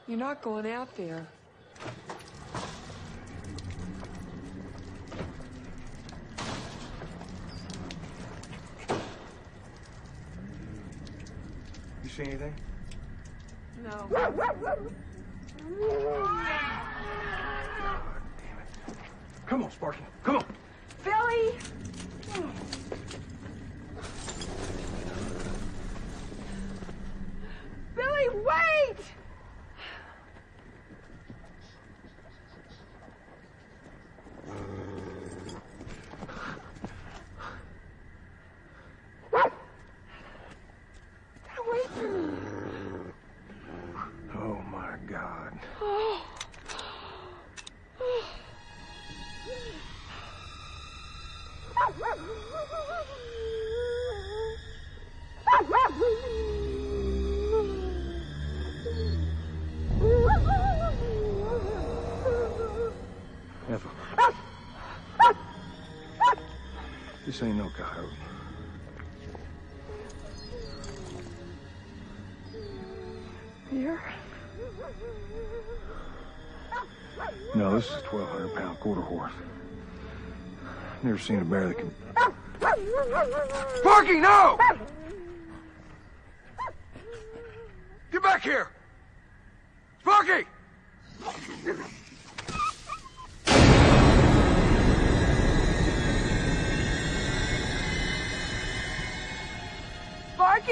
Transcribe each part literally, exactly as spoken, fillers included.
You're not going out there. You see anything? No. God damn it. Come on, Sparky. Come on. Billy! Billy, wait! Wait for me. Oh, my God. Oh. Ethel. This ain't no coyote. Here? No, this is a twelve hundred pound quarter horse. Never seen a bear that can... Sparky, no! Get back here! Sparky! Sparky?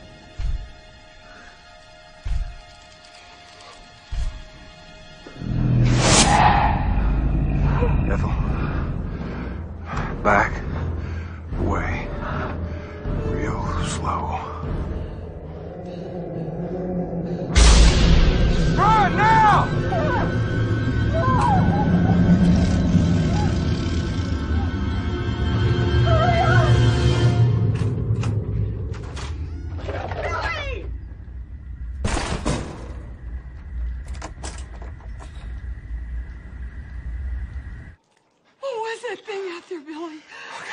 Ethel. Back. Away. Real slow. Run now! What was that thing out there, Billy?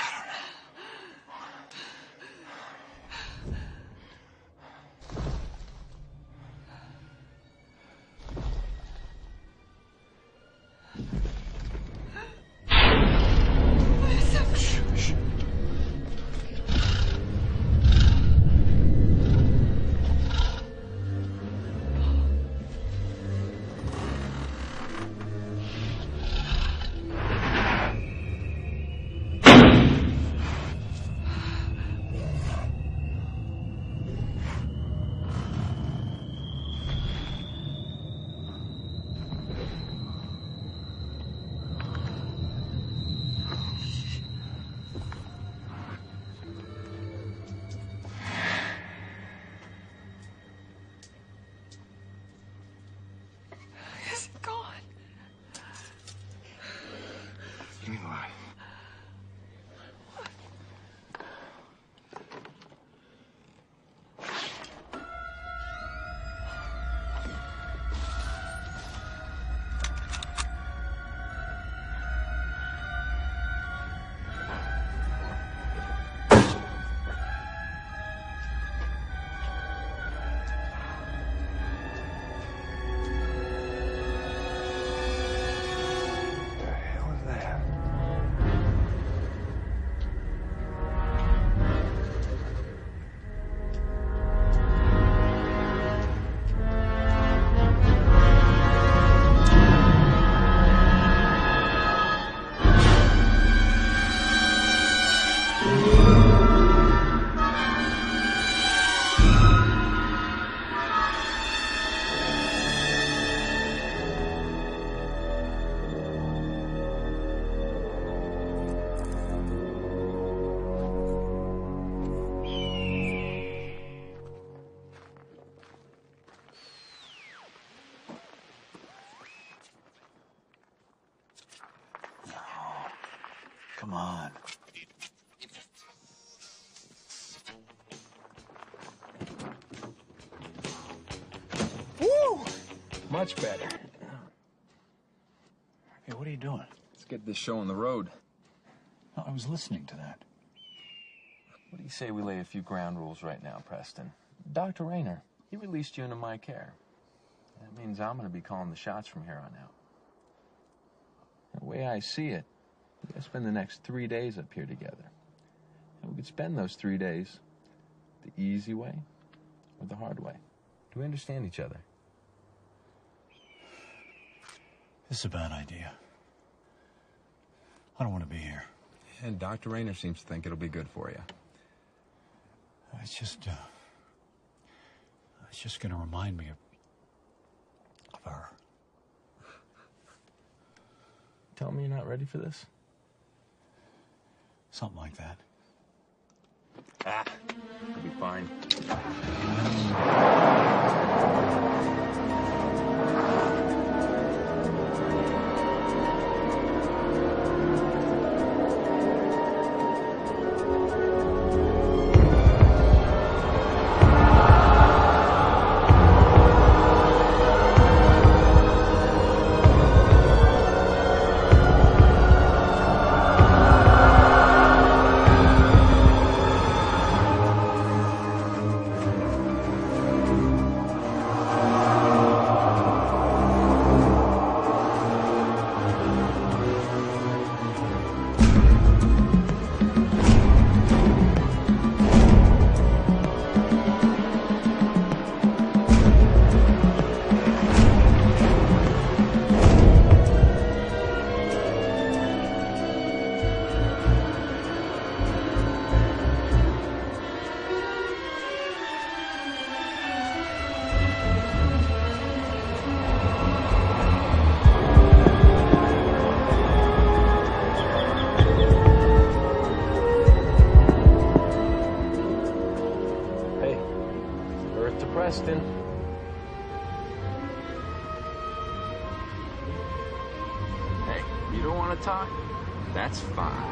Is it gone? Give me the light. What the hell is that? Come on. Woo! Much better. Hey, what are you doing? Let's get this show on the road. No, I was listening to that. What do you say we lay a few ground rules right now, Preston? Doctor Rayner, he released you into my care. That means I'm going to be calling the shots from here on out. The way I see it, we got to spend the next three days up here together. And we could spend those three days the easy way or the hard way. Do we understand each other? This is a bad idea. I don't want to be here. And Doctor Rayner seems to think it'll be good for you. It's just, uh... It's just going to remind me of... of her. Tell me you're not ready for this? Something like that. Ah, it'll be fine. Preston. Hey, you don't want to talk? That's fine.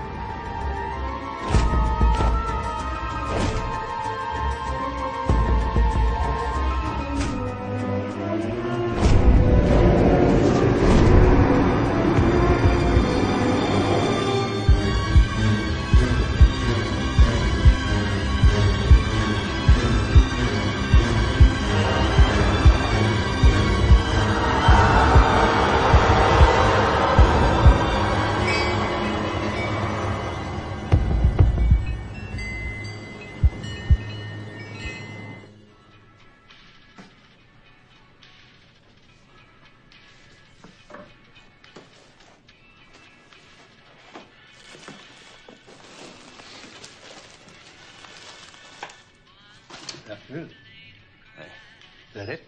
Afternoon. Hey. Is that it?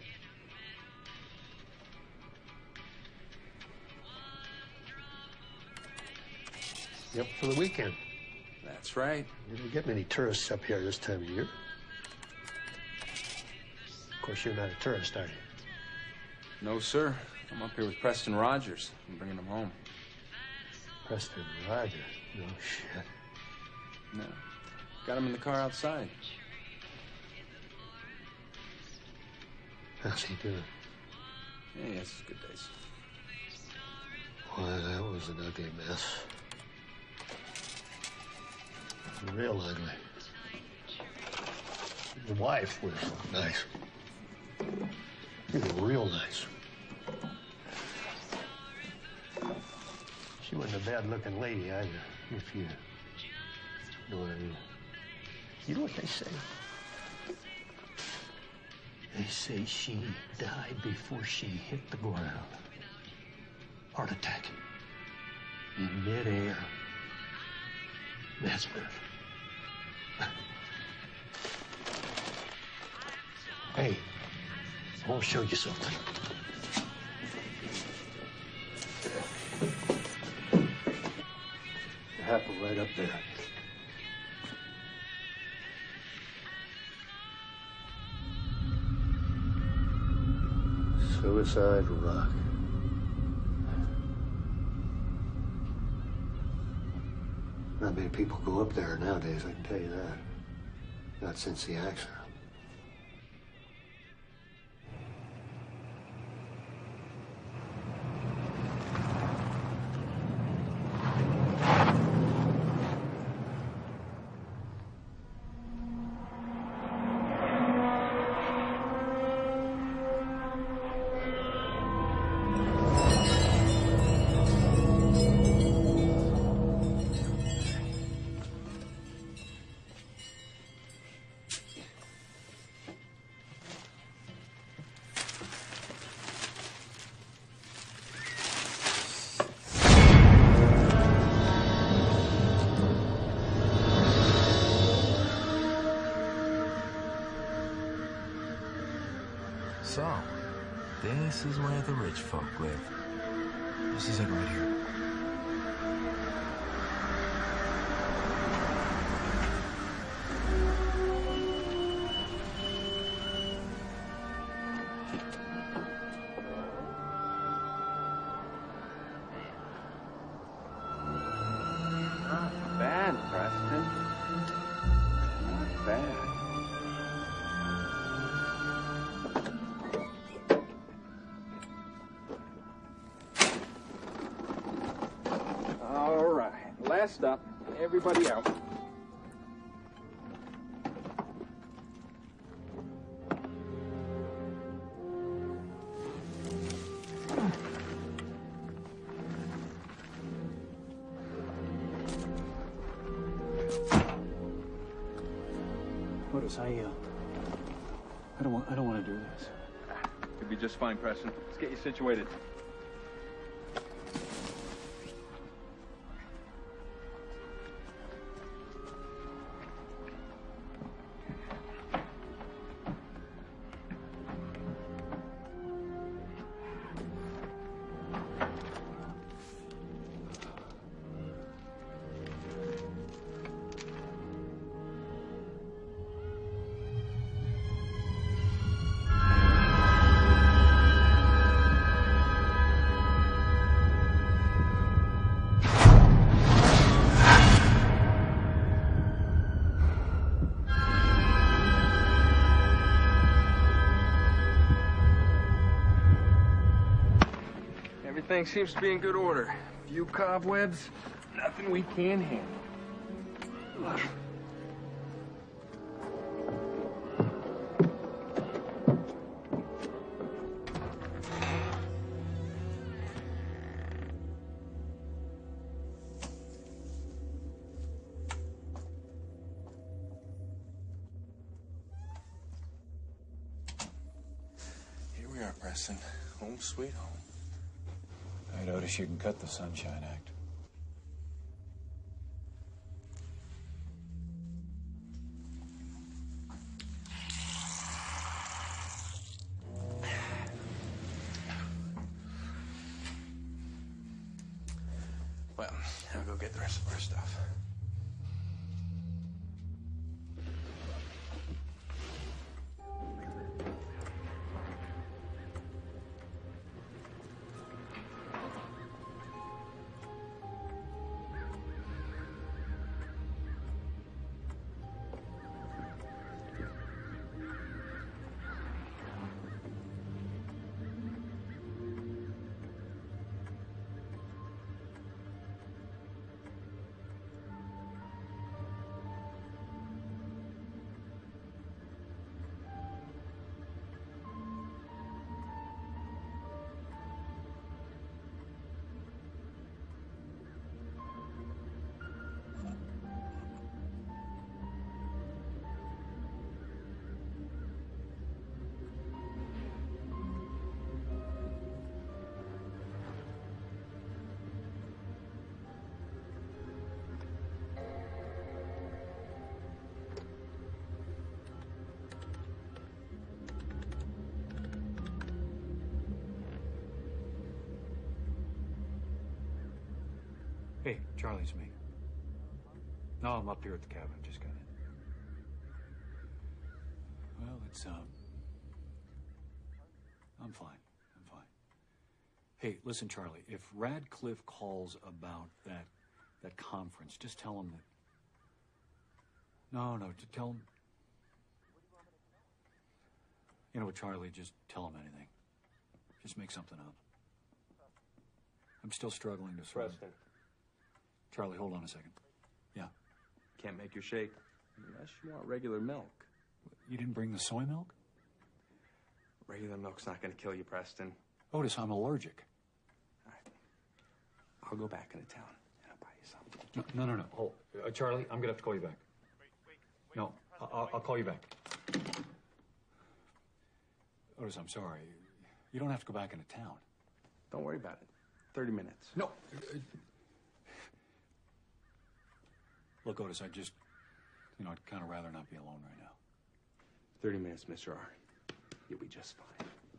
Yep, for the weekend. That's right. You don't get many tourists up here this time of year. Of course, you're not a tourist, are you? No, sir. I'm up here with Preston Rogers. I'm bringing him home. Preston Rogers? No shit. No. Got him in the car outside. How's he doing? Yeah, he has his good days. Why, that was an ugly mess. Real ugly. The wife was nice. You were real nice. She wasn't a bad-looking lady either, if you know what I mean. You know what they say? They say she died before she hit the ground. Heart attack. In midair. That's good. Hey, I want to show you something. It happened right up there. Suicide Rock. Not many people go up there nowadays, I can tell you that. Not since the accident. So, this is where the rich folk live. This is it right here. Not bad, Preston. Not bad. All right, last up, everybody out. Otis, I, uh, I don't want, I don't want to do this. You'll be just fine, Preston. Let's get you situated. Everything seems to be in good order. Few cobwebs, nothing we can't handle. Here we are, Preston. Home sweet home. All right, Otis, you can cut the Sunshine Act. Well, I'll go get the rest of our stuff. Hey, Charlie's me. No, I'm up here at the cabin. Just got in. Well, it's, um... I'm fine. I'm fine. Hey, listen, Charlie, if Radcliffe calls about that that conference, just tell him that... No, no, just tell him... You know what, Charlie, just tell him anything. Just make something up. I'm still struggling to sort of... Preston, Charlie, hold on a second. Yeah. can't make your shake unless you want regular milk. You didn't bring the soy milk? Regular milk's not going to kill you, Preston. Otis, I'm allergic. All right. I'll go back into town and I'll buy you something. No, no, no, no. Hold. Uh, Charlie, I'm going to have to call you back. No, I'll, I'll call you back. Otis, I'm sorry. You don't have to go back into town. Don't worry about it. Thirty minutes. No. Look, Otis, I just, you know, I'd kind of rather not be alone right now. Thirty minutes, Mister R. You'll be just fine.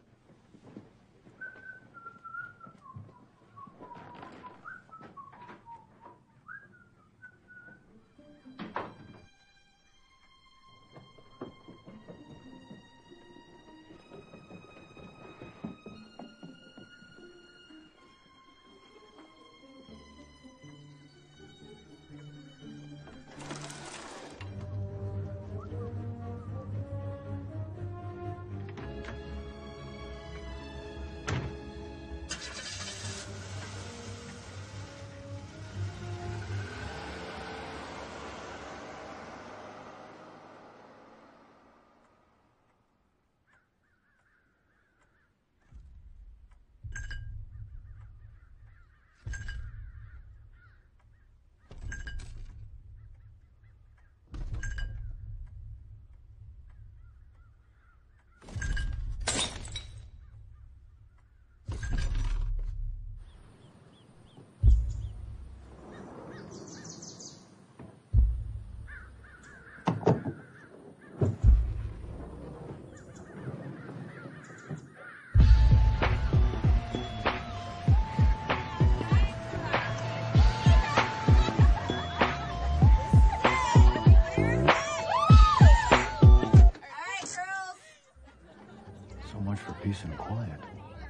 quiet.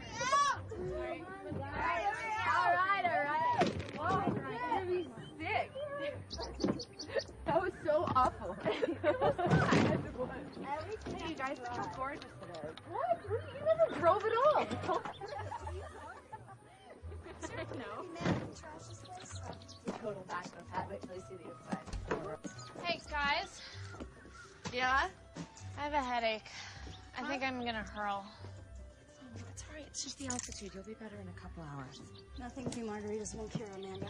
All right, all right. Oh, I'm gonna be sick. That was so awful. It was fun. Hey, you guys look so gorgeous today. What? You never drove at all. No. Total backup hat. Wait till you see the inside. Hey, guys. Yeah? I have a headache. I think I'm gonna hurl. It's all right. It's just the altitude. You'll be better in a couple hours. Nothing two margaritas won't cure, Amanda.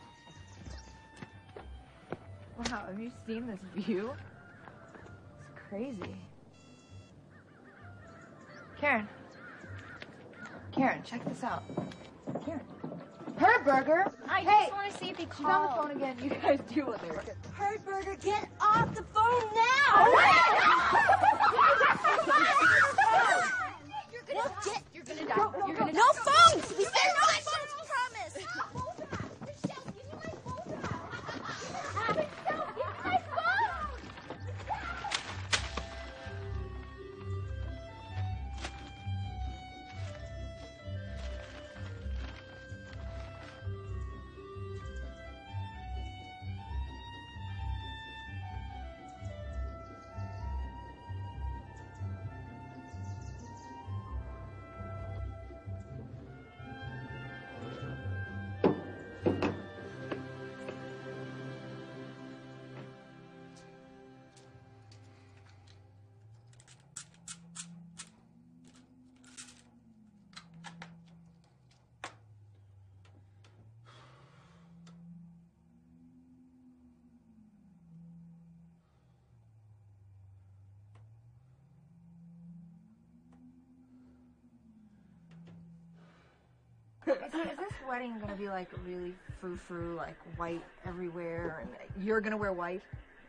Wow, have you seen this view? It's crazy. Karen. Karen, check this out. Karen. Herberger! I hey, just want to see if he she's on the called. phone again. You guys deal with her. Herberger, get off the phone now! You're gonna well, get. You're gonna die. No, no, You're gonna no, die. no phones! We said no phones, promise! Michelle, give me my phone back. Michelle, give me my phone. Is, is this wedding gonna be like really frou-frou, like white everywhere, and you're gonna wear white?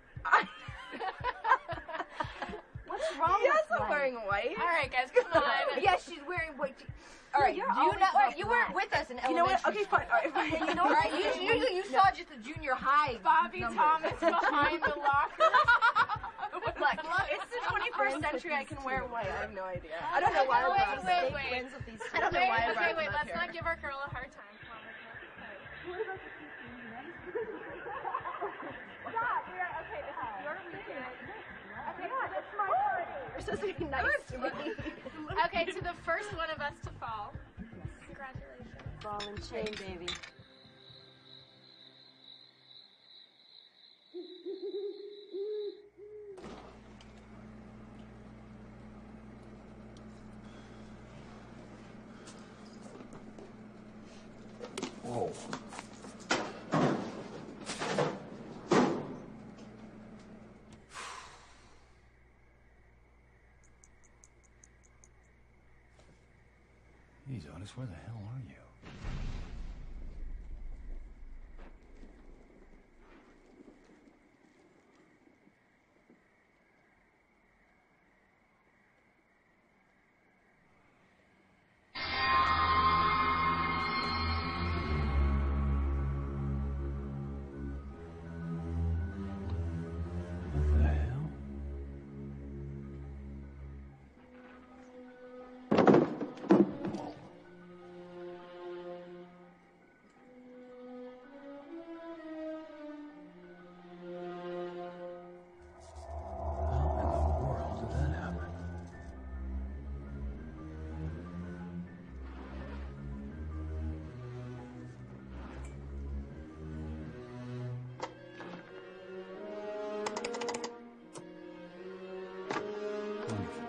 What's wrong Yes, with I'm white? wearing white. All right, guys, come on. Yes, she's wearing white. All right, you're do you always not? wearing You black. weren't with us in You know elementary. what? Okay, fine. All right, fine. school. You know, right? Usually, usually you saw just the junior high. Bobby numbers. Thomas behind the locker. Look, it's the twenty-first century. I can wear white. I have no idea. I don't know Okay, why I wait, brought wait, fake wait. friends with these. I don't know wait, why I okay, brought wait, them up let's here. not give our girl a hard time. Come on, let's not. Stop. We are okay. This is your weekend. Okay, yeah, that's my party. You're supposed to be nice to me. Okay, to the first one of us to fall. Congratulations. Ball and chain, baby. Whoa. Geez, Otis, where the hell are you? What the hell? How in the world did that happen? Wonderful.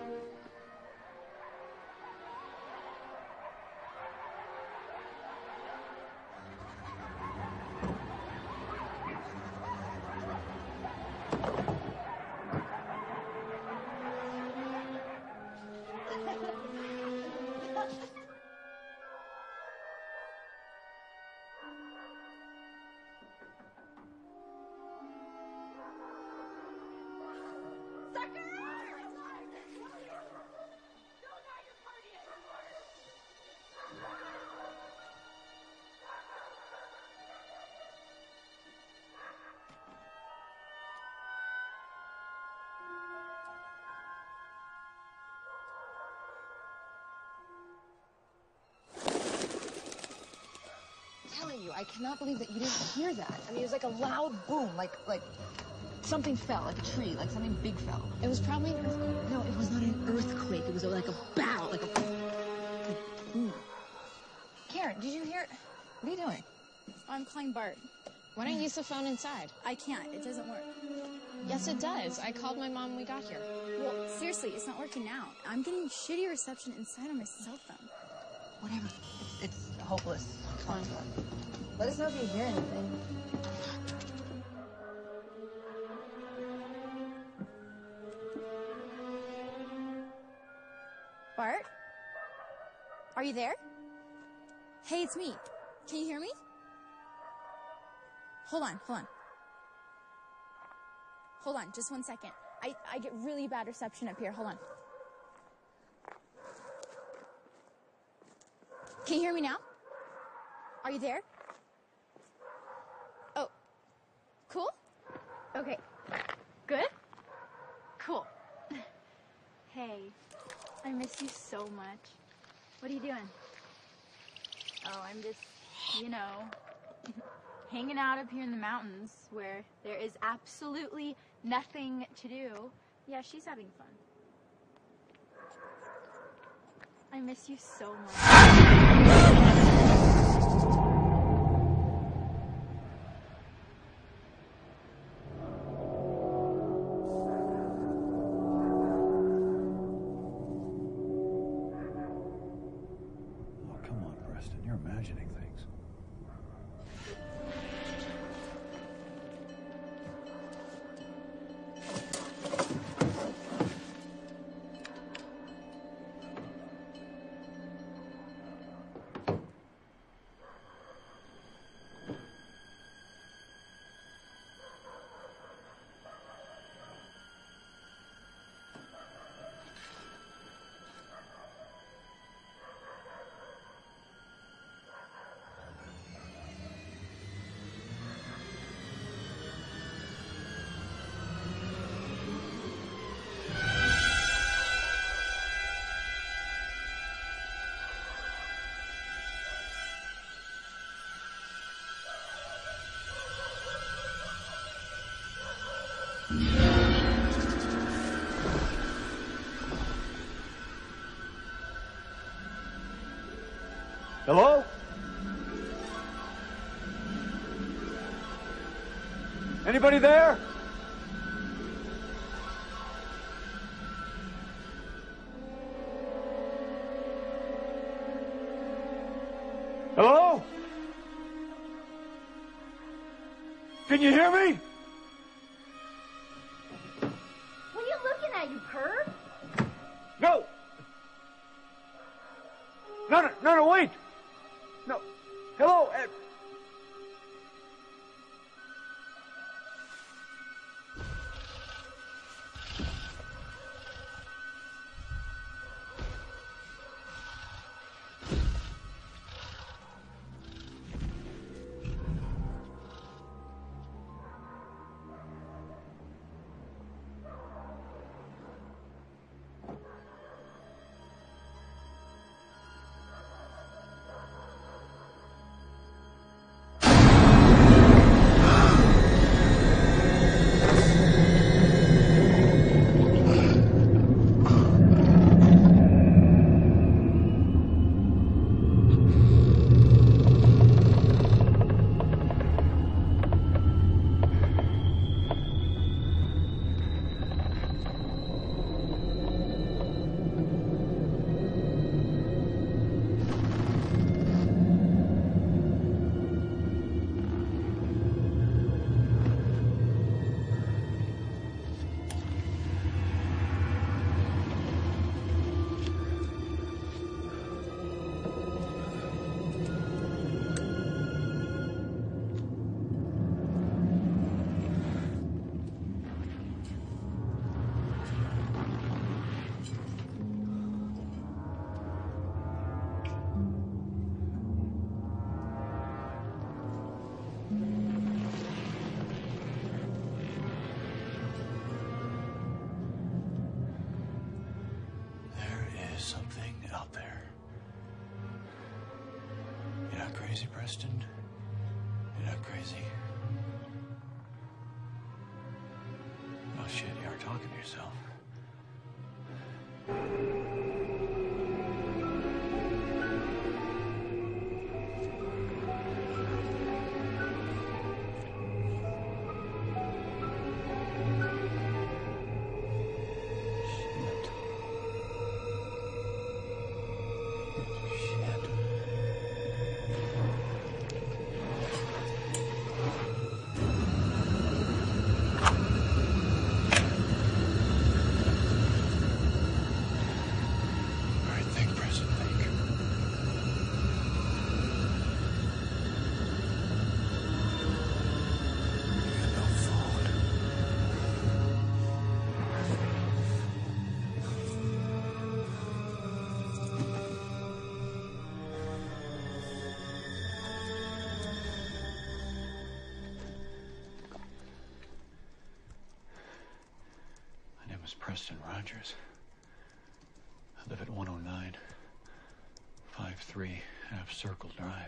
I cannot believe that you didn't hear that. I mean, it was like a loud boom, like like something fell, like a tree, like something big fell. It was probably an earthquake. No, it was not an earthquake. It was like a bow, like a like, boom. Karen, did you hear it? What are you doing? I'm calling Bart. Why don't you use the phone inside? I can't. It doesn't work. Yes, it does. I called my mom when we got here. Well, seriously, it's not working out. I'm getting shitty reception inside on my cell phone. Whatever. It's, it's hopeless. It's fine. Let us know if you hear anything. Bart? Are you there? Hey, it's me. Can you hear me? Hold on, hold on. Hold on, just one second. I, I get really bad reception up here. Hold on. Can you hear me now? Are you there? Oh. Cool? Okay. Good? Cool. Hey, I miss you so much. What are you doing? Oh, I'm just, you know, hanging out up here in the mountains where there is absolutely nothing to do. Yeah, she's having fun. I miss you so much. You're imagining things. Hello? Anybody there? Hello? Can you hear me? What are you looking at, you perv? No! No, no, no, no, wait! No. Hello, Ed. Something out there. You're not crazy, Preston? You're not crazy. Oh shit, you are talking to yourself. Preston Rogers. I live at one oh nine, five three Half Circle Drive.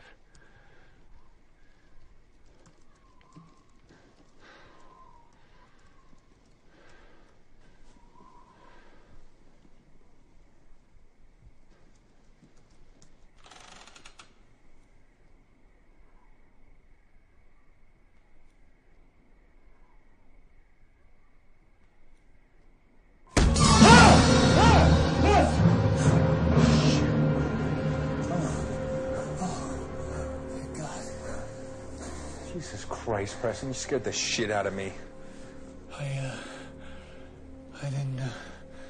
Jesus Christ, Preston, you scared the shit out of me. I, uh... I didn't, uh...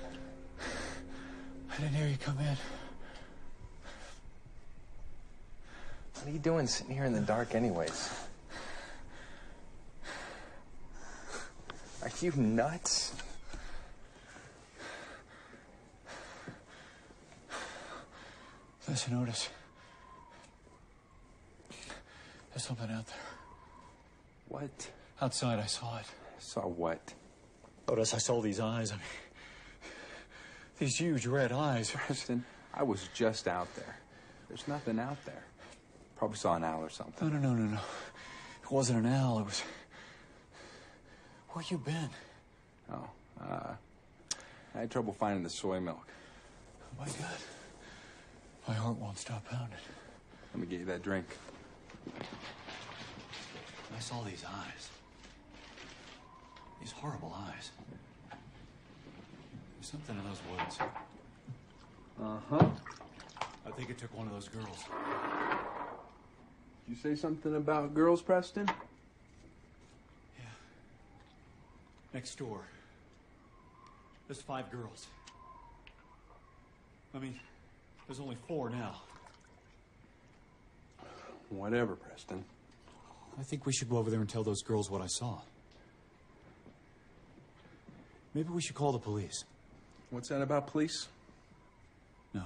I didn't hear you come in. What are you doing sitting here in the dark anyways? Are you nuts? Listen, Otis. There's something out there. What? Outside, I saw it. Saw what? Otis, I saw these eyes. I mean, these huge red eyes. Preston, I was just out there. There's nothing out there. Probably saw an owl or something. No, no, no, no, no. It wasn't an owl. It was... Where you been? Oh, uh... I had trouble finding the soy milk. Oh, my God. My heart won't stop pounding. Let me get you that drink. I saw these eyes. These horrible eyes. There's something in those woods. Uh-huh. I think it took one of those girls. Did you say something about girls, Preston? Yeah. Next door. There's five girls. I mean, there's only four now. Whatever, Preston. I think we should go over there and tell those girls what I saw. Maybe we should call the police. What's that about police? No.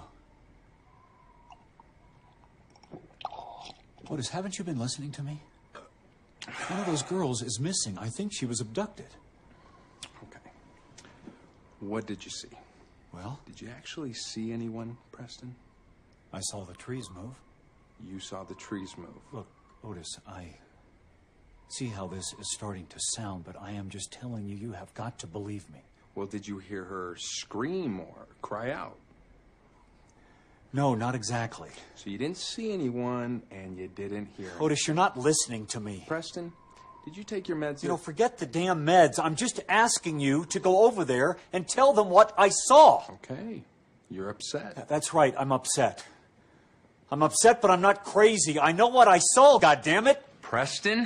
Otis, haven't you been listening to me? One of those girls is missing. I think she was abducted. Okay. What did you see? Well? Did you actually see anyone, Preston? I saw the trees move. You saw the trees move. Look, Otis, I see how this is starting to sound, but I am just telling you, you have got to believe me. Well, did you hear her scream or cry out? No, not exactly. So you didn't see anyone, and you didn't hear her. Otis, you're not listening to me. Preston, did you take your meds? You know, forget the damn meds. I'm just asking you to go over there and tell them what I saw. Okay. You're upset. That's right, I'm upset. I'm upset, but I'm not crazy. I know what I saw, goddammit. Preston?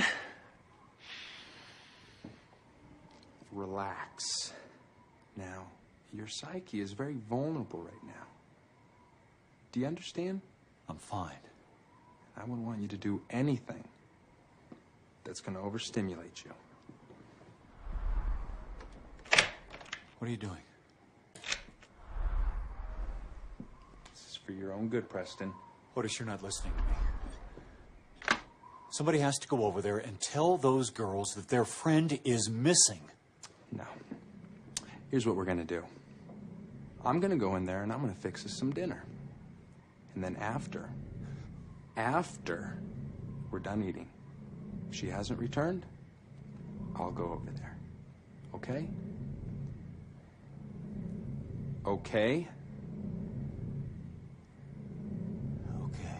Relax. Now, your psyche is very vulnerable right now. Do you understand? I'm fine. I wouldn't want you to do anything that's going to overstimulate you. What are you doing? This is for your own good, Preston. Otis, you're not listening to me. Somebody has to go over there and tell those girls that their friend is missing. No. Here's what we're going to do. I'm going to go in there and I'm going to fix us some dinner. And then after, after we're done eating, If she hasn't returned, I'll go over there. Okay? Okay? Okay.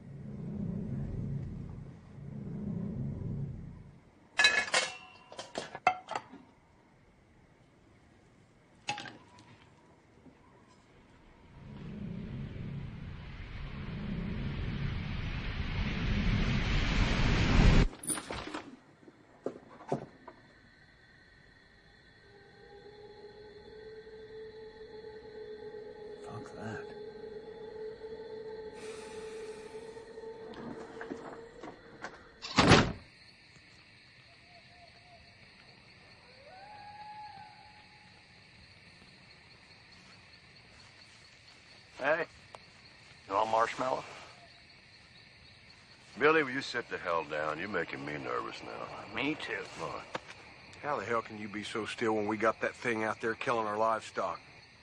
Fuck that. Hey, you want marshmallow? Billy, will you sit the hell down? You're making me nervous now. Me too. Come on. How the hell can you be so still when we got that thing out there killing our livestock?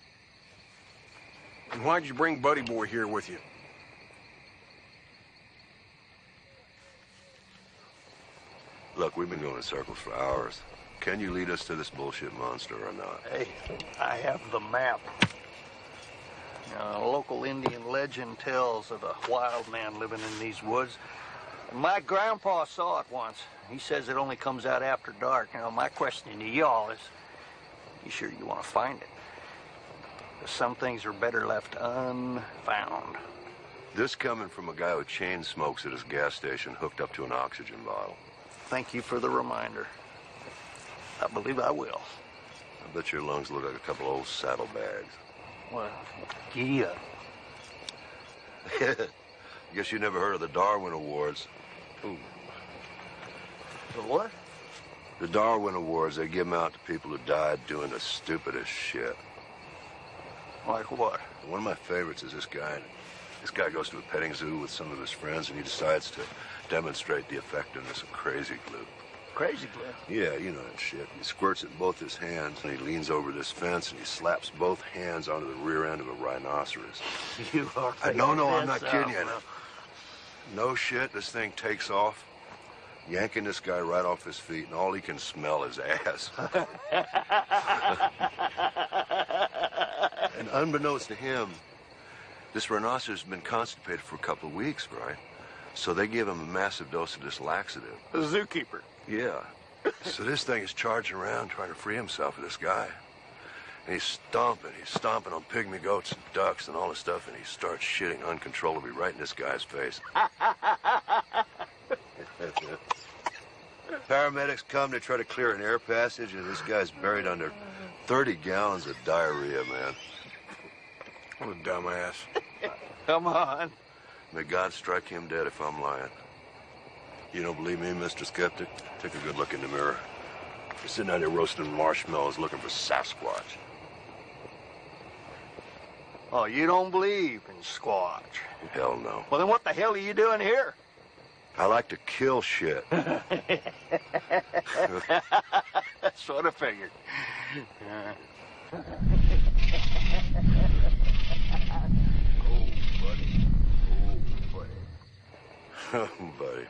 And why'd you bring Buddy Boy here with you? Look, we've been going in circles for hours. Can you lead us to this bullshit monster or not? Hey, I have the map. Now, a local Indian legend tells of a wild man living in these woods. And my grandpa saw it once. He says it only comes out after dark. You know, my question to y'all is, you sure you want to find it? Because some things are better left unfound. This coming from a guy who chain smokes at his gas station hooked up to an oxygen bottle. Thank you for the reminder. I believe I will. I bet your lungs look like a couple old saddlebags. Well, yeah. Guess you never heard of the Darwin Awards. Ooh. The what? The Darwin Awards, they give them out to people who died doing the stupidest shit. Like what? One of my favorites is this guy. This guy goes to a petting zoo with some of his friends, and he decides to demonstrate the effectiveness of crazy glue. Crazy glue? Yeah, you know that shit. He squirts it in both his hands, and he leans over this fence, and he slaps both hands onto the rear end of a rhinoceros. You are. I, no, no, I'm not this kidding you. out, No shit, this thing takes off, yanking this guy right off his feet, and all he can smell is ass. And unbeknownst to him, this rhinoceros has been constipated for a couple of weeks, right? So they give him a massive dose of this laxative. The zookeeper. Yeah. So this thing is charging around trying to free himself of this guy. And he's stomping, he's stomping on pygmy goats and ducks and all this stuff, and he starts shitting uncontrollably right in this guy's face. Paramedics come to try to clear an air passage, and this guy's buried under thirty gallons of diarrhea, man. What a dumbass. Come on. May God strike him dead if I'm lying. You don't believe me, Mister Skeptic? Take a good look in the mirror. You're sitting out here roasting marshmallows looking for Sasquatch. Oh, you don't believe in Squatch? Hell no. Well, then what the hell are you doing here? I like to kill shit. That's what I figured. Oh, buddy.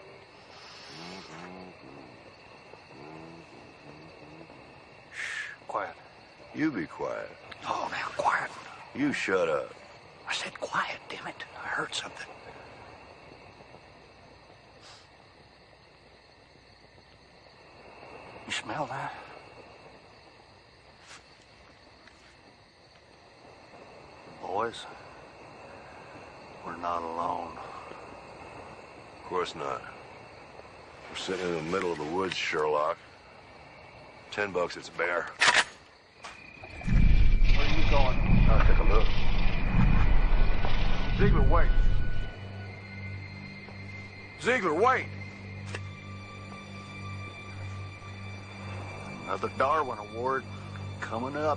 Shh, quiet. You be quiet. Oh, now, quiet. You shut up. I said quiet, damn it. I heard something. You smell that? Boys, we're not alone. Of course not. We're sitting in the middle of the woods, Sherlock. Ten bucks, it's bare. Where are you going? I'll take a look. Ziegler, wait. Ziegler, wait. Another Darwin Award coming up.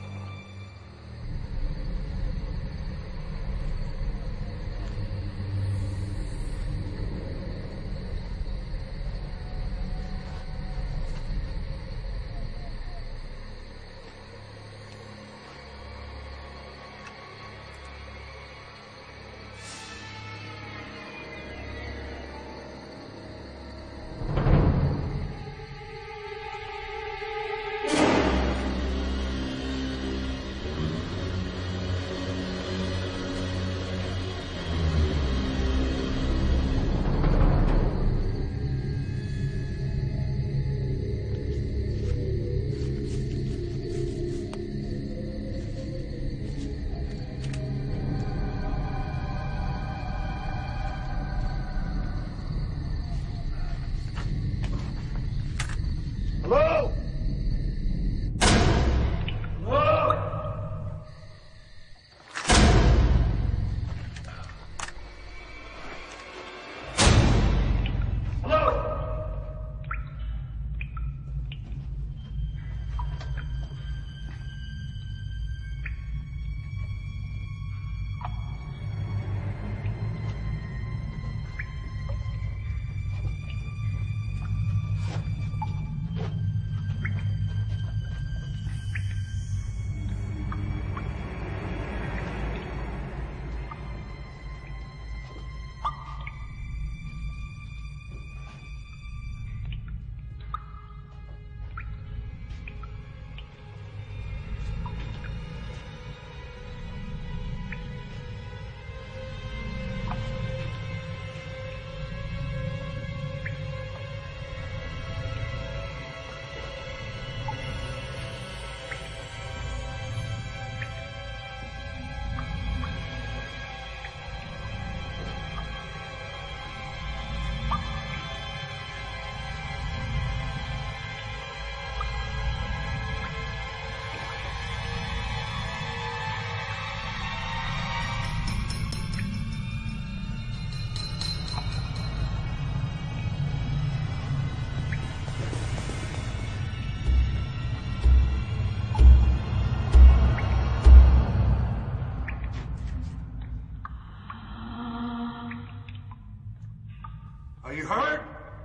Are you hurt?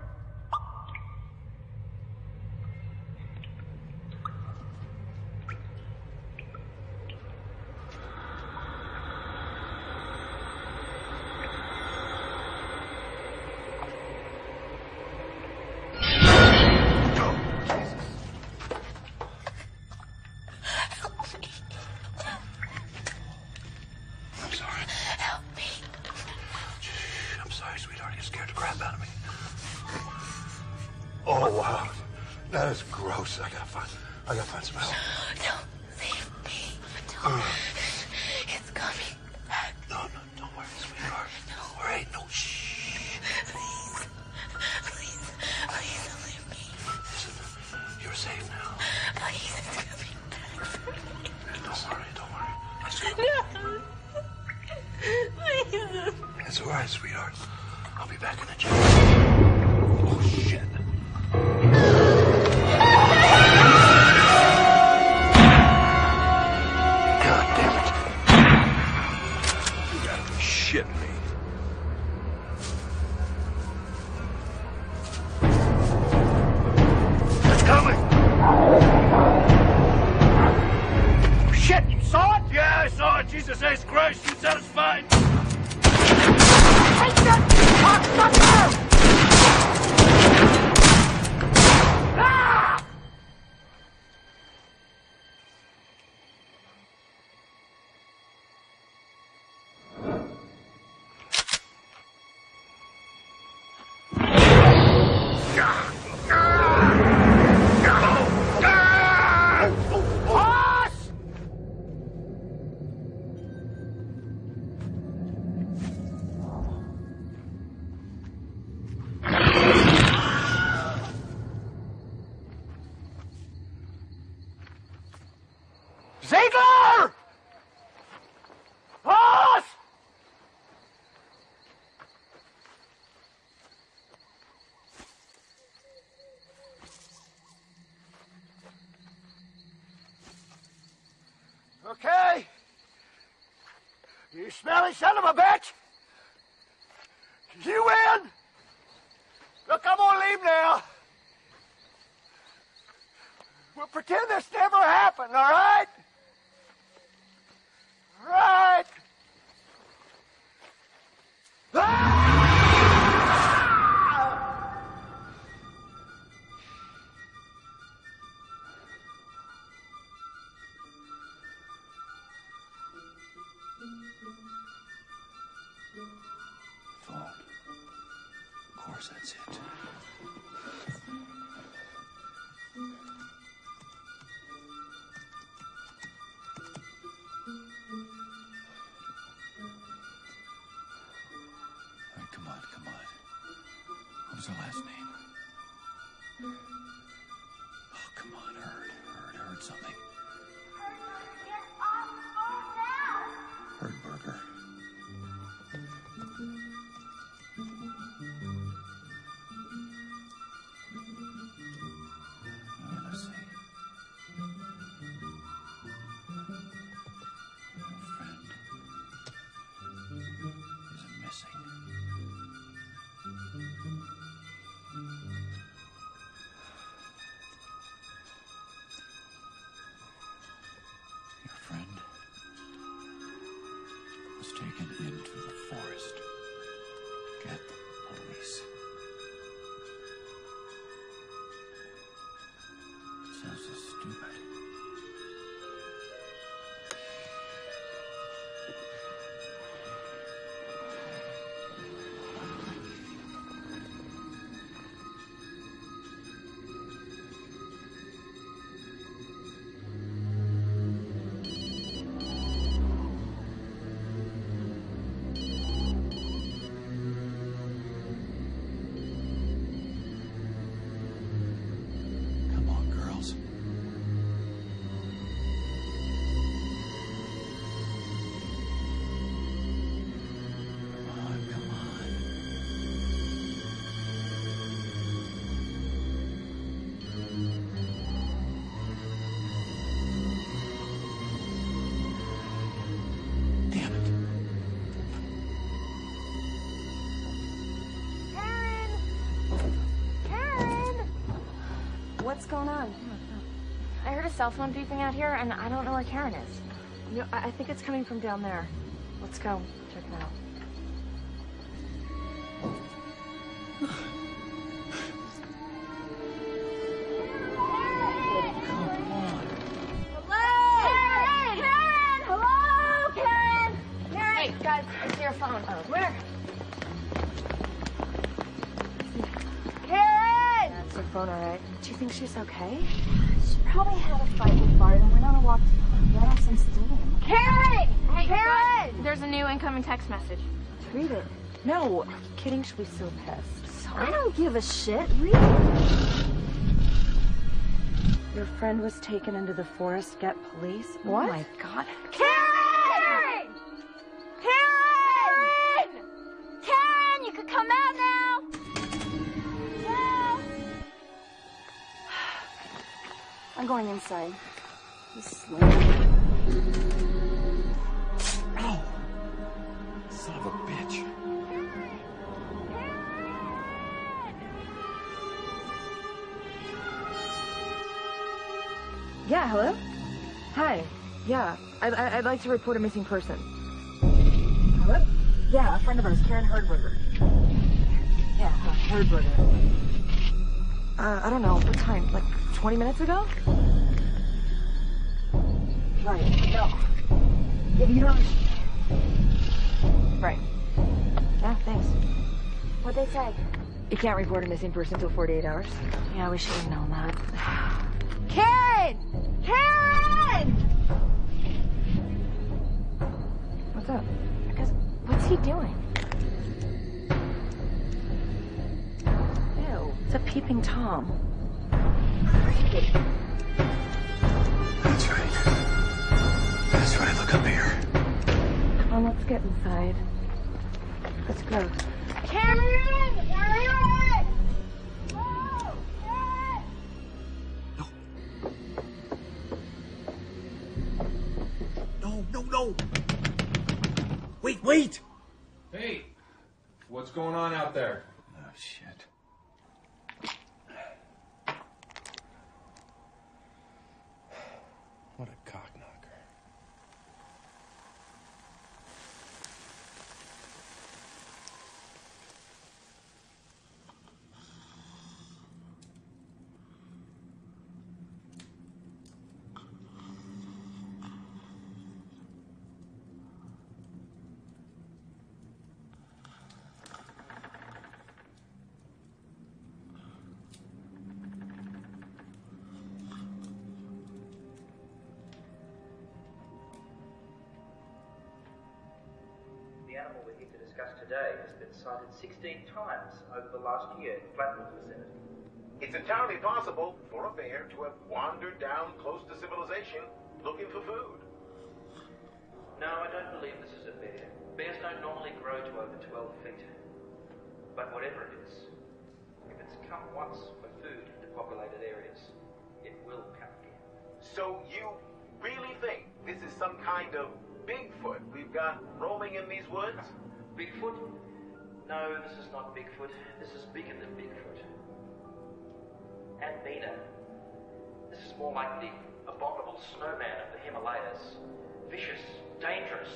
I'm sorry. Help me. I'm sorry, sweetheart. You scared the crap out of me. Oh, wow. That is gross. I gotta find, I gotta find some help. Don't leave me. Don't. It's coming back. No, no, don't worry, sweetheart. Don't worry. No, shh. Please. Please. Please don't leave me. Listen, you're safe now. Please, it's coming back for me. Don't worry, don't worry. Let's go. No. Please. It's all right, sweetheart. I'll be back in the gym. Oh, shit. God damn it. You gotta be shitting me. It's coming. Shit, you saw it? Yeah, I saw it. Jesus H. Christ, you satisfied? Take that cocksucker! Ah! Boss! Ziegler! Boss! Okay. You smelly son of a bitch. You win. Look, I'm gonna leave now. We'll pretend this never happened, all right? All right. Ah! Phone. Of course, that's it. All right, come on, come on. What was her last name? Oh, come on, Heard. Heard, Heard something. Herdberger. Yeah, let's see. Your friend is missing. Your friend was taken into the forest. Get the police. It sounds so stupid. What's going on? I heard a cell phone beeping out here, and I don't know where Karen is. You know, I, I think it's coming from down there. Let's go. Check it out. Guys, I see your phone. Oh. Where? Karen! That's her phone, all right. Do you think she's okay? She probably had a fight with Bart and went on a walk to let off some steam. Karen! Hey, Karen! guys, there's a new incoming text message. Read it. No, are you kidding? She'll be so pissed. So I don't give a shit. Read it. Your friend was taken into the forest to get police. What? Oh my God. Karen! Karen! Karen, you could come out now. No. I'm going inside. He's sleeping. Ow! Son of a bitch. Yeah, hello? Hi. Yeah, I, I, I'd like to report a missing person. Hello? Yeah, a friend of ours, Karen Herdberger. Yeah, uh, Herdberger. Uh, I don't know, what time? Like twenty minutes ago? Right, no. Yeah, you don't... Right. Yeah, thanks. What'd they say? You can't report a missing person until forty-eight hours. Yeah, we should have known that. Karen! Karen! What's up? Because, what's he doing? Ew, it's a peeping Tom. That's right. That's right, look up here. Come on, let's get inside. Let's go. Karen! Karen! No, no, no! Wait, wait! Hey, what's going on out there? Oh, shit. What a cock knocker. The animal we're here to discuss today has been sighted sixteen times over the last year in Flatwood vicinity. It's entirely possible for a bear to have wandered down close to civilization looking for food. No, I don't believe this is a bear. Bears don't normally grow to over twelve feet. But whatever it is, if it's come once for food into populated areas, it will come again. So you really think this is some kind of Bigfoot we've got roaming in these woods? Bigfoot? No, this is not Bigfoot. This is bigger than Bigfoot. And meaner. This is more like the abominable snowman of the Himalayas. Vicious, dangerous.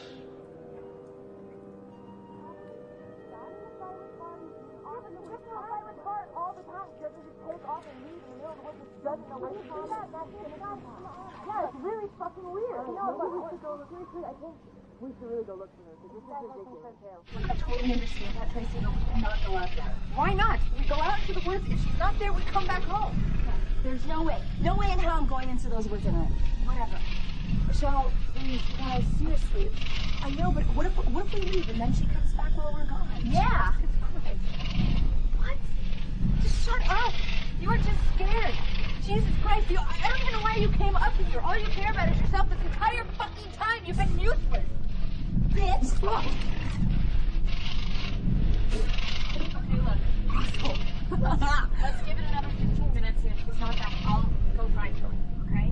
All the time, doesn't just take off and leave in the middle of the woods, just doesn't know what to do. Yeah, it's really fucking weird. You know, but we should go look. Seriously, I think we should really go look for her, because this is ridiculous. I totally understand that, Tracy, but we cannot go out there. Why not? We go out into the woods. If she's not there, we come back home. There's no way. No way in hell I'm going into those woods tonight. Whatever. Michelle, please, guys, seriously. I know, but what if what if we leave and then she comes back while we're gone? Yeah. What? Just shut up. You were just scared. Jesus Christ, you, I don't even know why you came up here. All you care about is yourself this entire fucking time. You've been useless. Bitch. Look. Okay, look. Asshole. Let's give it another fifteen minutes, and if she's not back, I'll go find her, okay?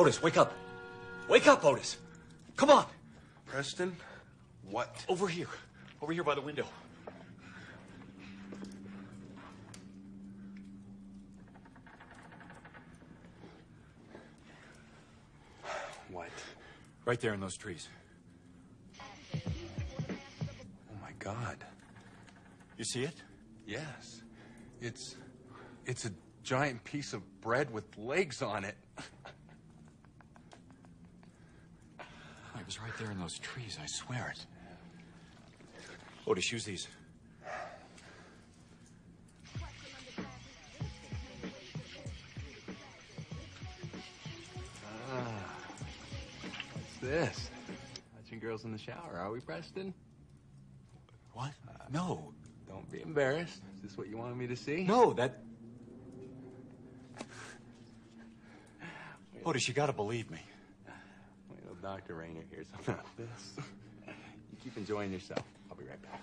Otis, wake up. Wake up, Otis. Come on. Preston, what? Over here. Over here by the window. What? Right there in those trees. Oh, my God. You see it? Yes. It's... it's a giant piece of bread with legs on it. It was right there in those trees, I swear it. Otis, use these. Ah. What's this? Watching girls in the shower, are we, Preston? What? No. Don't be embarrassed. Is this what you wanted me to see? No, that... Otis, you gotta believe me. Wait till Doctor Rayner hears about this. You keep enjoying yourself. I'll be right back.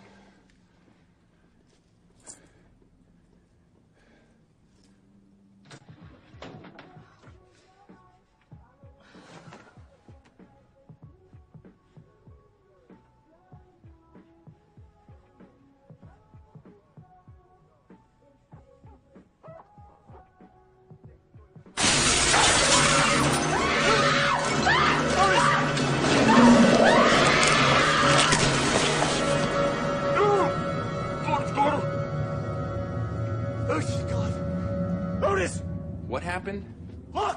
What happened? Look!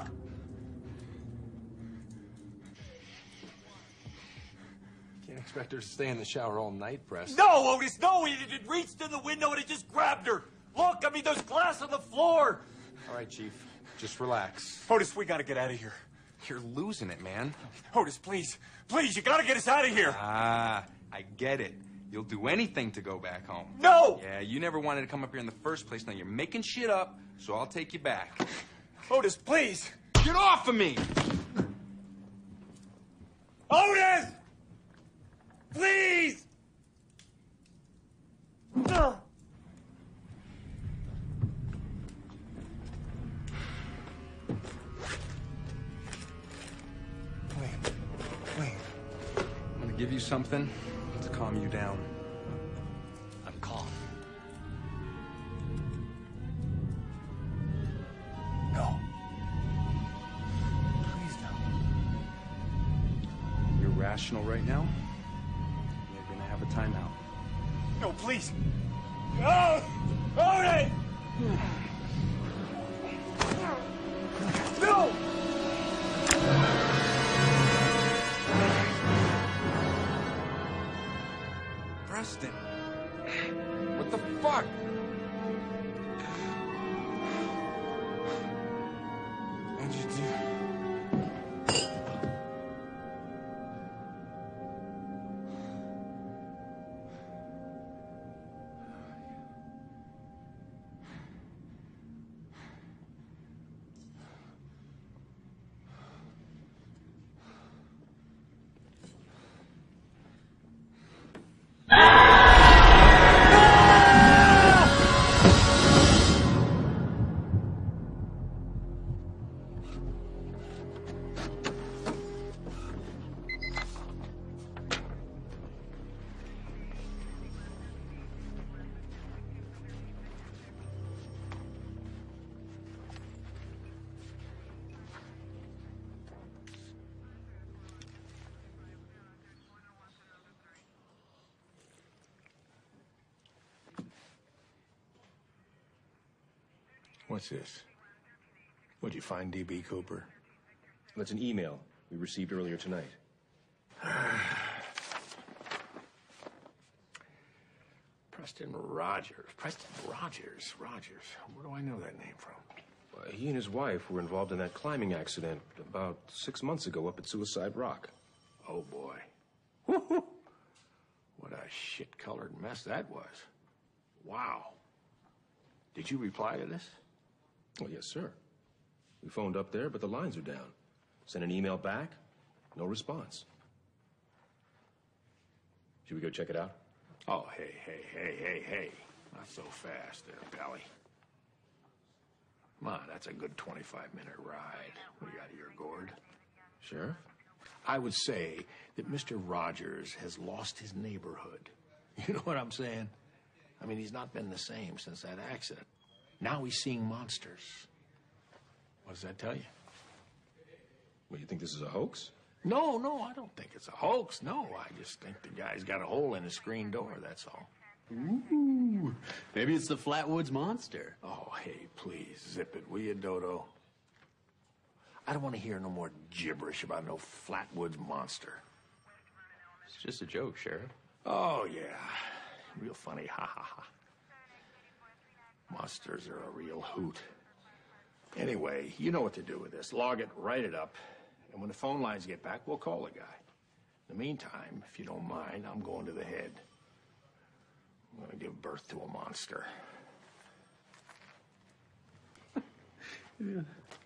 Can't expect her to stay in the shower all night, Preston. No, Otis, no! It, it reached in the window and it just grabbed her. Look, I mean, there's glass on the floor. All right, Chief. Just relax. Otis, we gotta get out of here. You're losing it, man. Otis, please. Please, you gotta get us out of here. Ah, I get it. You'll do anything to go back home. No! Yeah, you never wanted to come up here in the first place. Now you're making shit up, so I'll take you back. Otis, please. Get off of me! Otis! Please! No! Wait, wait. I'm gonna give you something to calm you down. I'm calm. No. Please don't. You're rational right now. You're gonna have a timeout. No, please. No! Otis! No! Preston. What the fuck? What'd you do? What's this? What'd you find, D B Cooper? That's an email we received earlier tonight. Preston Rogers. Preston Rogers. Rogers. Where do I know that name from? Uh, he and his wife were involved in that climbing accident about six months ago up at Suicide Rock. Oh, boy. Woo-hoo. What a shit-colored mess that was. Wow. Did you reply to this? Oh, yes, sir. We phoned up there, but the lines are down. Sent an email back, no response. Should we go check it out? Oh, hey, hey, hey, hey, hey. Not so fast there, Pally. Come on, that's a good twenty-five minute ride. We got your gourd. Sheriff? I would say that Mister Rogers has lost his neighborhood. You know what I'm saying? I mean, he's not been the same since that accident. Now he's seeing monsters. What does that tell you? Well, you think this is a hoax? No, no, I don't think it's a hoax. No, I just think the guy's got a hole in his screen door, that's all. Ooh, maybe it's the Flatwoods Monster. Oh, hey, please, zip it, will you, Dodo? I don't want to hear no more gibberish about no Flatwoods Monster. It's just a joke, Sheriff. Oh, yeah. Real funny, ha ha ha. Monsters are a real hoot. Anyway, you know what to do with this. Log it, write it up, and when the phone lines get back, we'll call the guy. In the meantime, if you don't mind, I'm going to the head. I'm going to give birth to a monster. Yeah.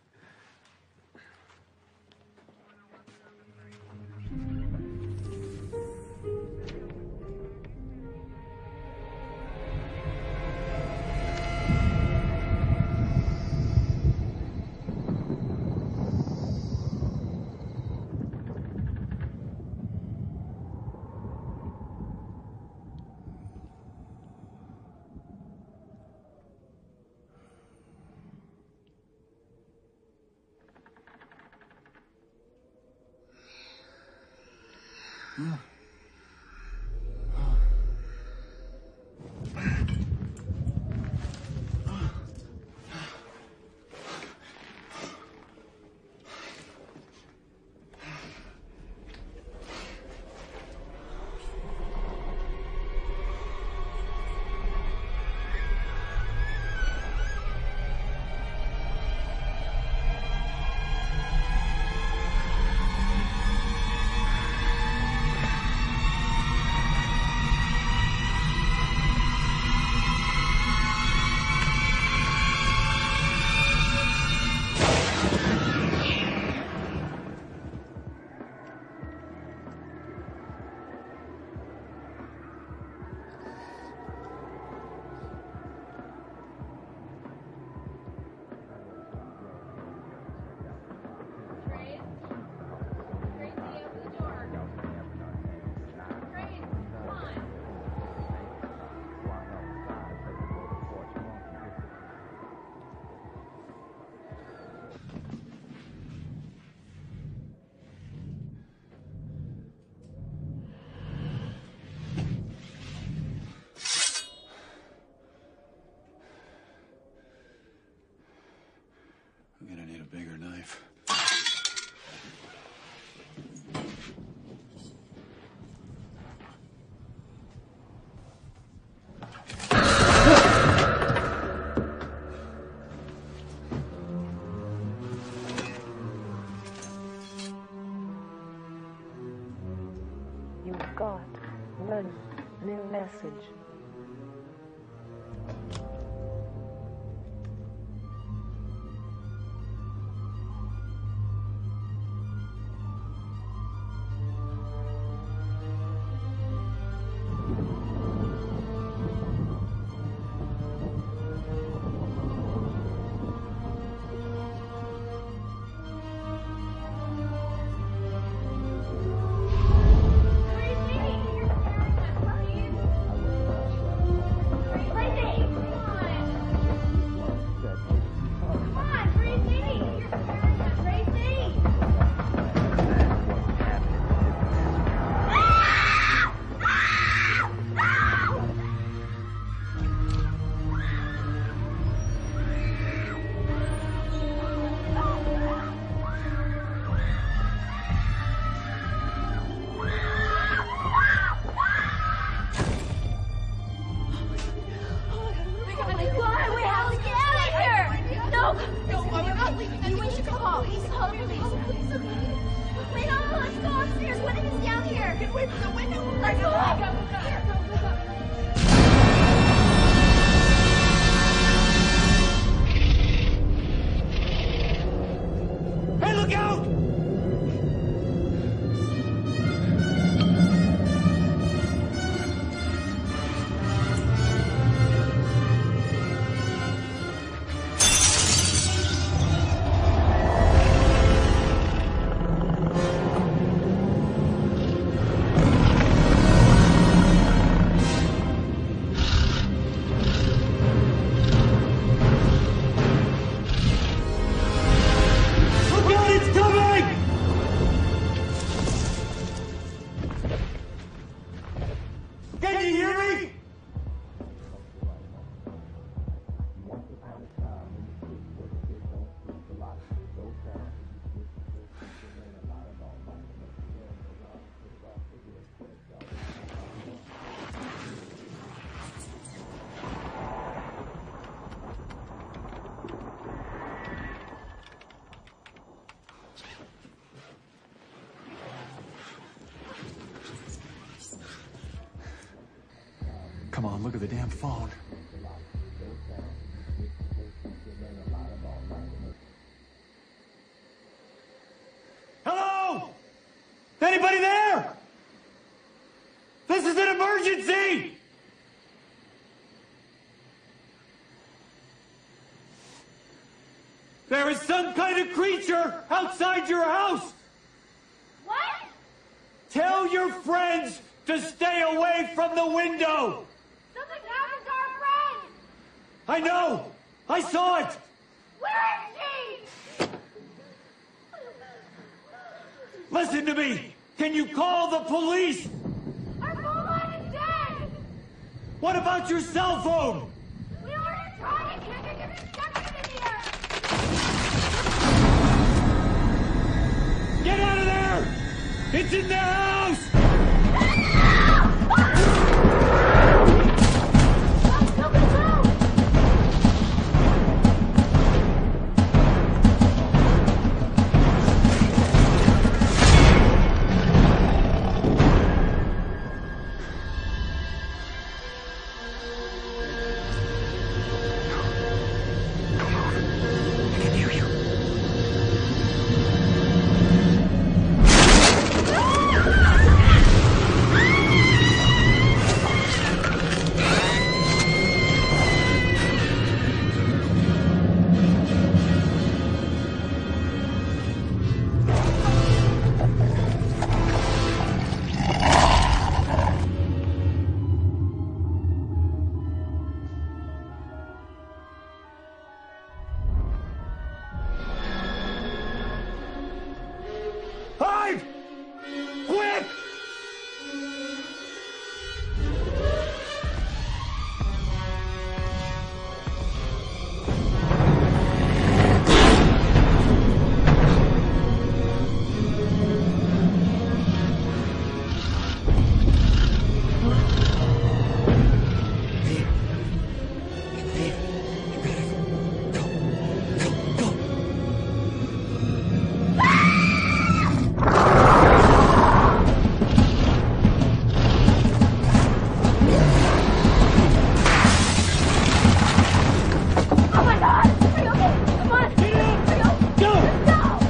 I'm gonna need a bigger knife. You've got one new message. Can you hear me? Come on, look at the damn phone. Hello? Anybody there? This is an emergency! There is some kind of creature outside your house! What? Tell your friends to stay away from the window! Something's happened to our friend! I know! I saw it! Where is she? Listen to me! Can you call the police? Our phone line is dead! What about your cell phone? We already tried it! Can't get it reception in here! Get out of there! It's in the house! Hive! Quick! Oh my god! Are you okay? Come on! Get up! Are you okay? Go! Go!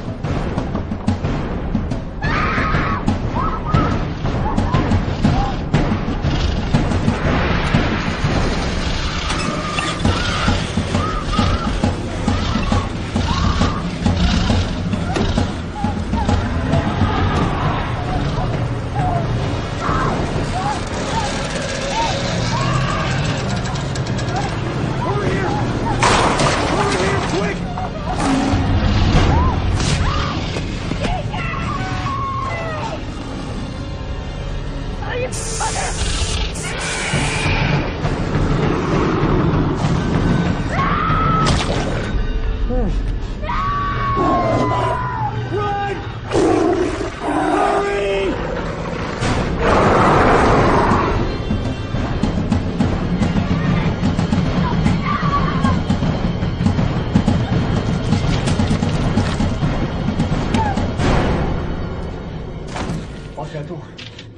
Over here! Over here, quick! Oh, you fucker! Run! Hurry! Lock that door.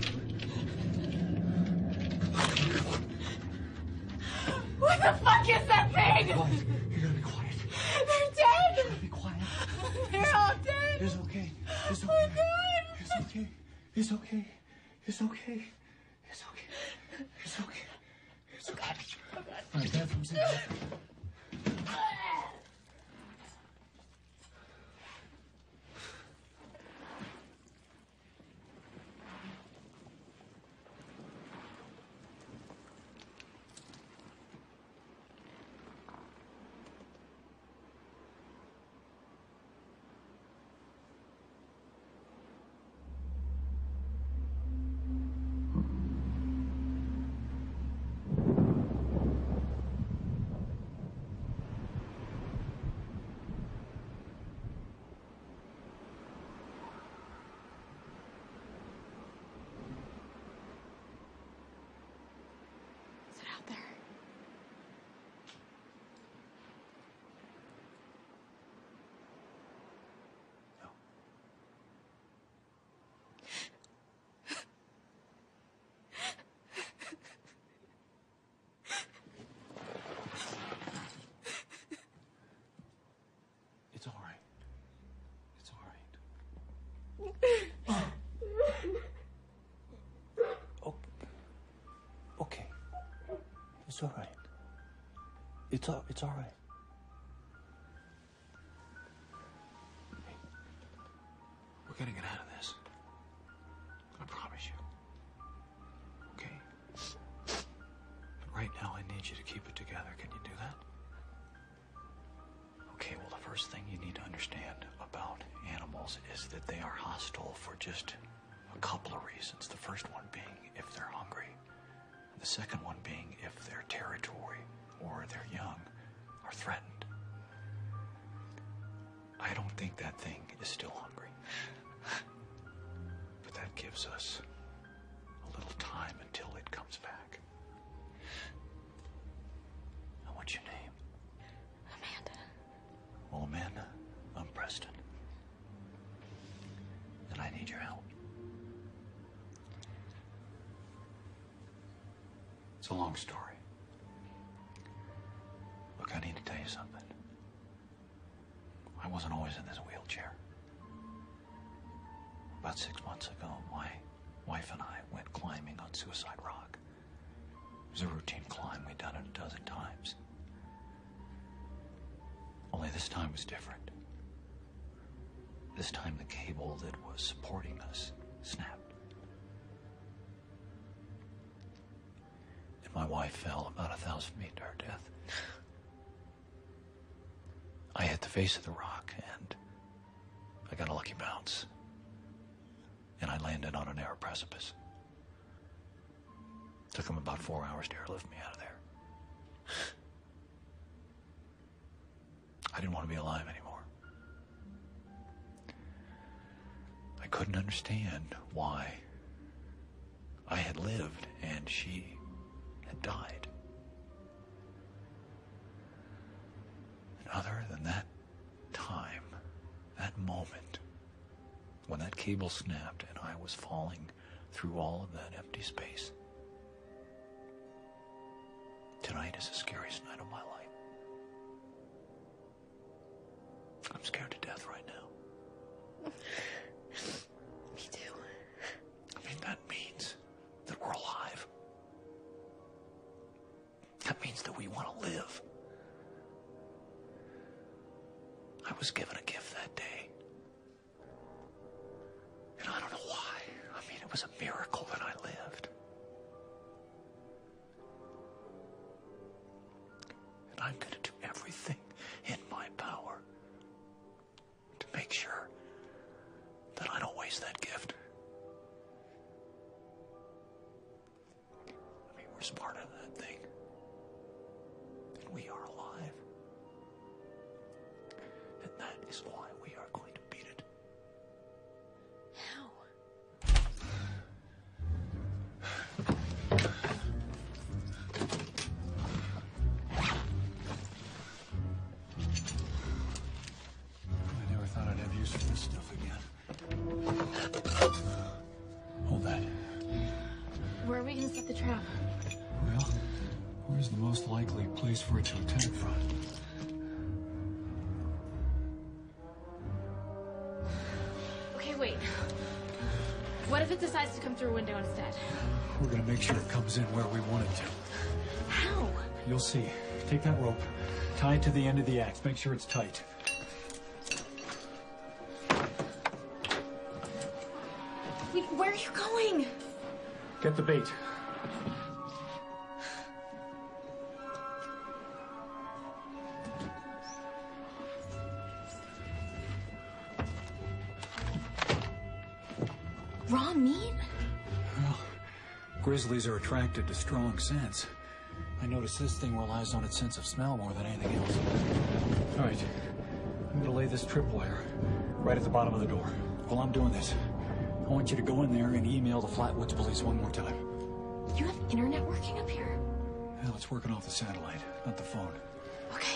What the fuck is that thing? You gotta be quiet. They're dead! You gotta be quiet. They're all dead! It's okay. It's Oh okay. my god! It's okay. It's okay. It's okay. It's okay. It's okay. It's okay. My bathroom's in there. It's all right. It's all, it's all right. We're gonna get out of this. I promise you. Okay? But right now, I need you to keep it together. Can you do that? Okay, well, the first thing you need to understand about animals is that they are hostile for just a couple of reasons. The first one being if they're hungry. The second one being if their territory or their young are threatened. I don't think that thing is still hungry. But that gives us a little time until it comes back. Now, what's your name? Amanda. Well, Amanda, I'm Preston. And I need your help. It's a long story. Look, I need to tell you something. I wasn't always in this wheelchair. About six months ago, my wife and I went climbing on Suicide Rock. It was a routine climb. We'd done it a dozen times. Only this time was different. This time the cable that was supporting us snapped. And my wife fell about a thousand feet to her death. I hit the face of the rock and I got a lucky bounce. And I landed on a narrow precipice. Took them about four hours to airlift me out of there. I didn't want to be alive anymore. I couldn't understand why I had lived and she had died. And other than that time, that moment, when that cable snapped and I was falling through all of that empty space, tonight is the scariest night of my life. I'm scared to death right now. Me too. I mean, that means that we're alive. That means that we want to live. I was given a gift that day. And I don't know why. I mean, it was a miracle that I lived. And I'm going to do everything in my power to make sure that I don't waste that gift. I mean, we're smarter than that thing. And we are alive. And that is why we are going to beat it. How? I never thought I'd have use for this stuff again. Hold that. Where are we gonna set the trap? Well, where's the most likely place for it to attack from? Okay, wait. What if it decides to come through a window instead? We're gonna make sure it comes in where we want it to. How? You'll see. Take that rope, tie it to the end of the axe, make sure it's tight. Wait, where are you going? Get the bait. Raw meat? Well, grizzlies are attracted to strong scents. I notice this thing relies on its sense of smell more than anything else. All right, I'm gonna lay this tripwire right at the bottom of the door. While I'm doing this, I want you to go in there and email the Flatwoods police one more time. You have internet working up here? Well, it's working off the satellite, not the phone. Okay.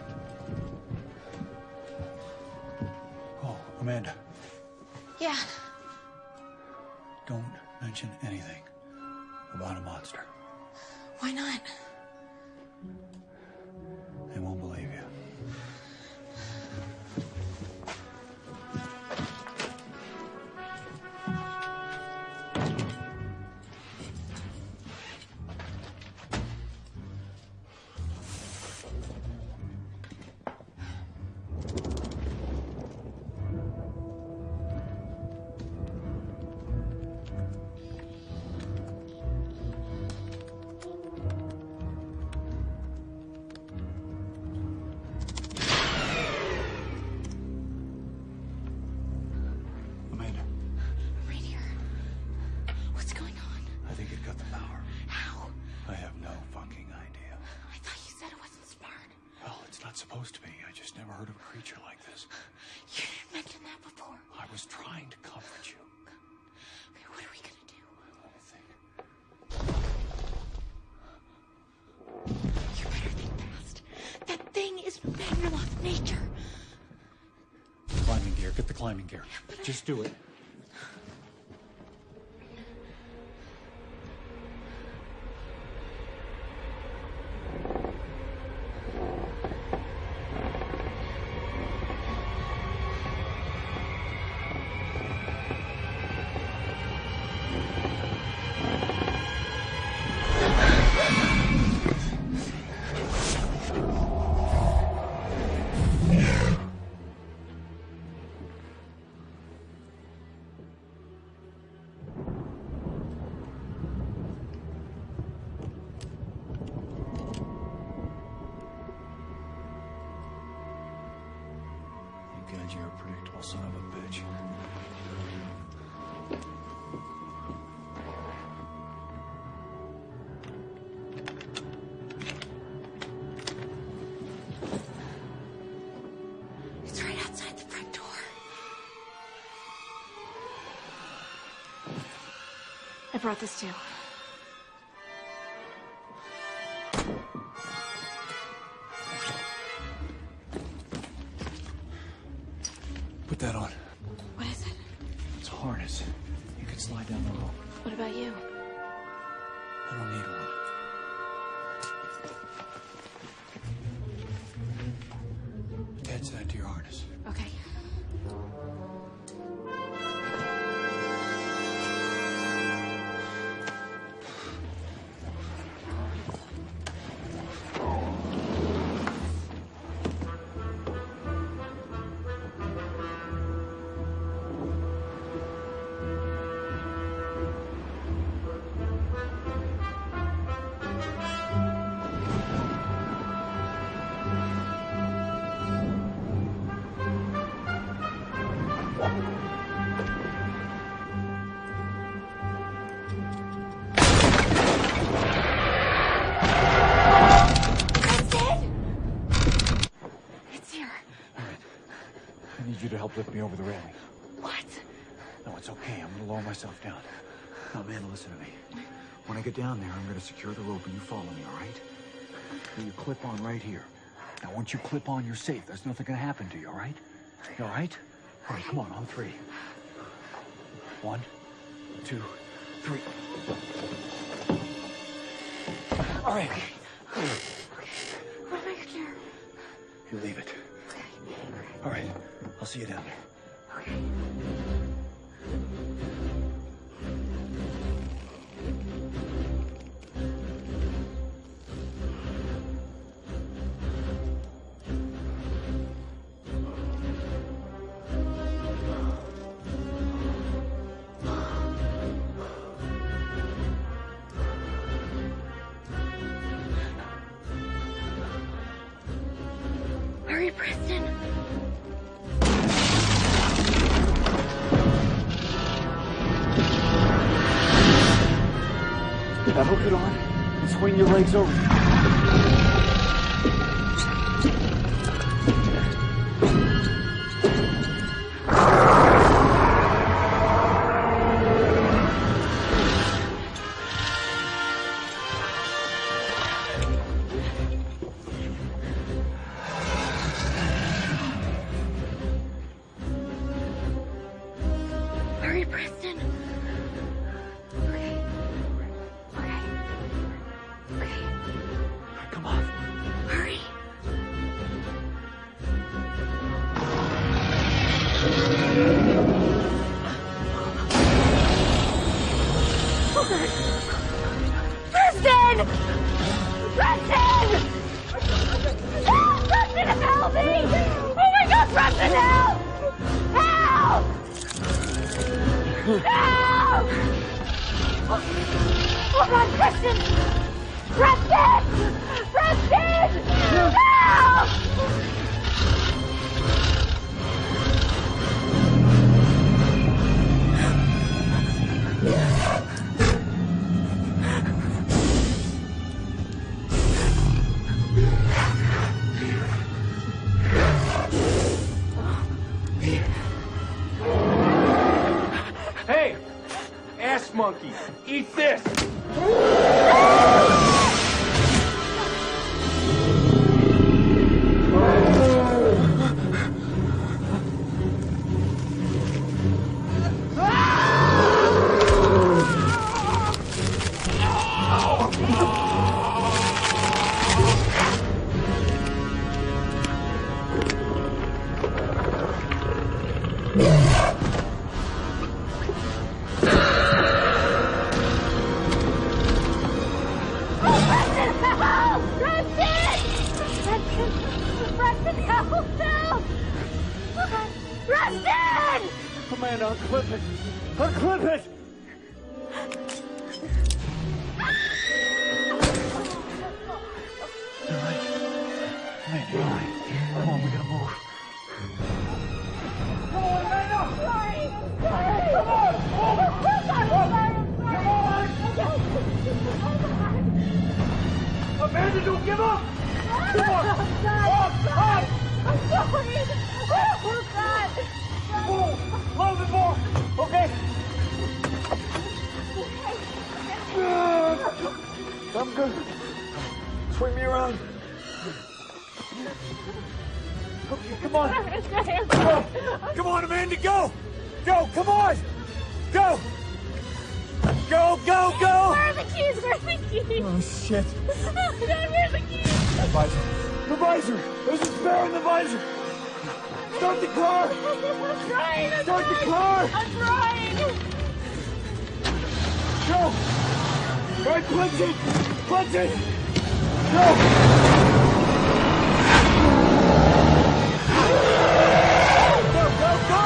Oh, Amanda, Yeah. don't mention anything about a monster. Why not? They won't believe you. I have no fucking idea. I thought you said it wasn't smart. Well, it's not supposed to be. I just never heard of a creature like this. You didn't mention that before. I was trying to comfort you. Okay, what are we gonna do? Let me think. You better think fast. That thing is manual of nature. Climbing gear. Get the climbing gear. Just do it. God, you're a predictable son of a bitch. It's right outside the front door. I brought this too. Put that on. What is it? It's a harness. You can slide down the rope. What about you? I don't need one. Attach that to your harness. Okay. I need you to help lift me over the railing. What? No, it's okay. I'm gonna lower myself down. Now, man, listen to me. When I get down there, I'm gonna secure the rope and you follow me, all right? Now, you clip on right here. Now, once you clip on, you're safe. There's nothing gonna happen to you, all right? You all right? All right, come on, on three. One, two, three. All right. What am I gonna do? You leave it. All right. I'll see you down there. Okay. Hurry, Preston. Now hook it on and swing your legs over. Hurry, Preston. Okay. Okay. Okay. Come on. Hurry. Preston! Preston! Help! Preston, help me! Oh my God, Preston, help! Help! Help! Hold on, Preston! Preston! Preston! Help! Amanda, unclip it! Unclip it! All right. Amanda, all right. Come on, we gotta move. Come on, Amanda! Come on! Amanda, don't give up! Come on! Up! Up! I'm sorry! Oh, God! Move! A little bit more! Okay? I'm good. Swing me around. Okay, come on. Come on, come on, Amanda, go! Go, come on! Go! Go, go, go! Where are the keys? Where are the keys? Oh, shit. Dad, where are the keys? The visor. The visor! There's a spare in the visor! Start the car! I'm trying! I'm Start trying. the car! I'm trying! Go! Right, clutch it! Clutch it! Go! Go, go, go!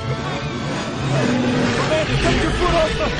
Amanda, take your foot off the...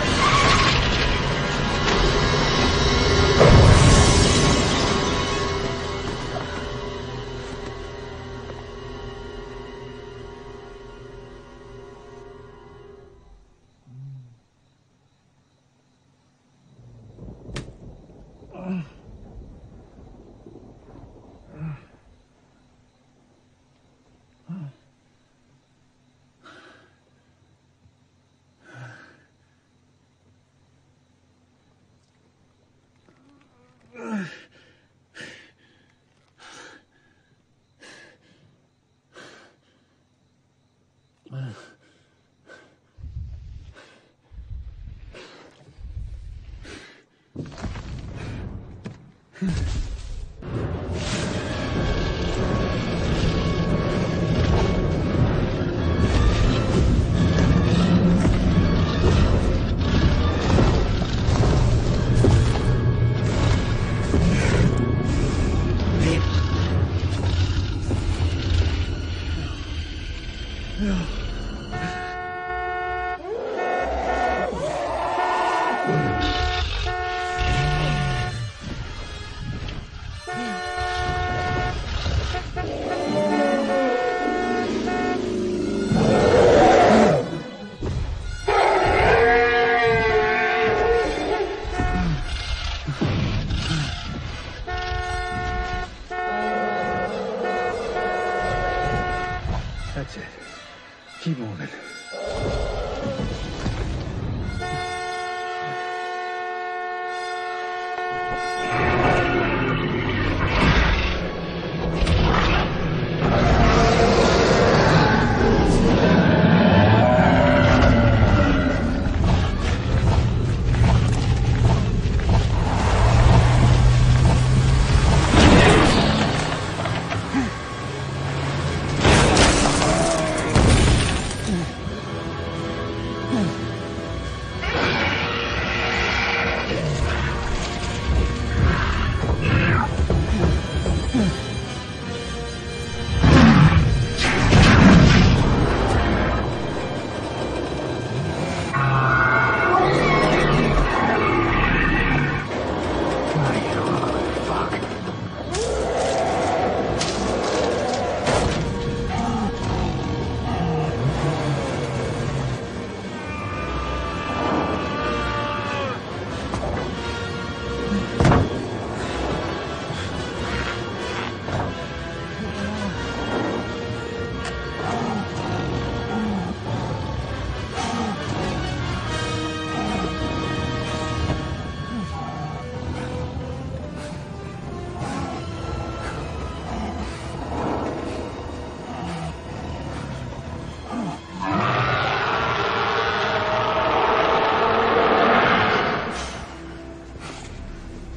That's it. Keep moving.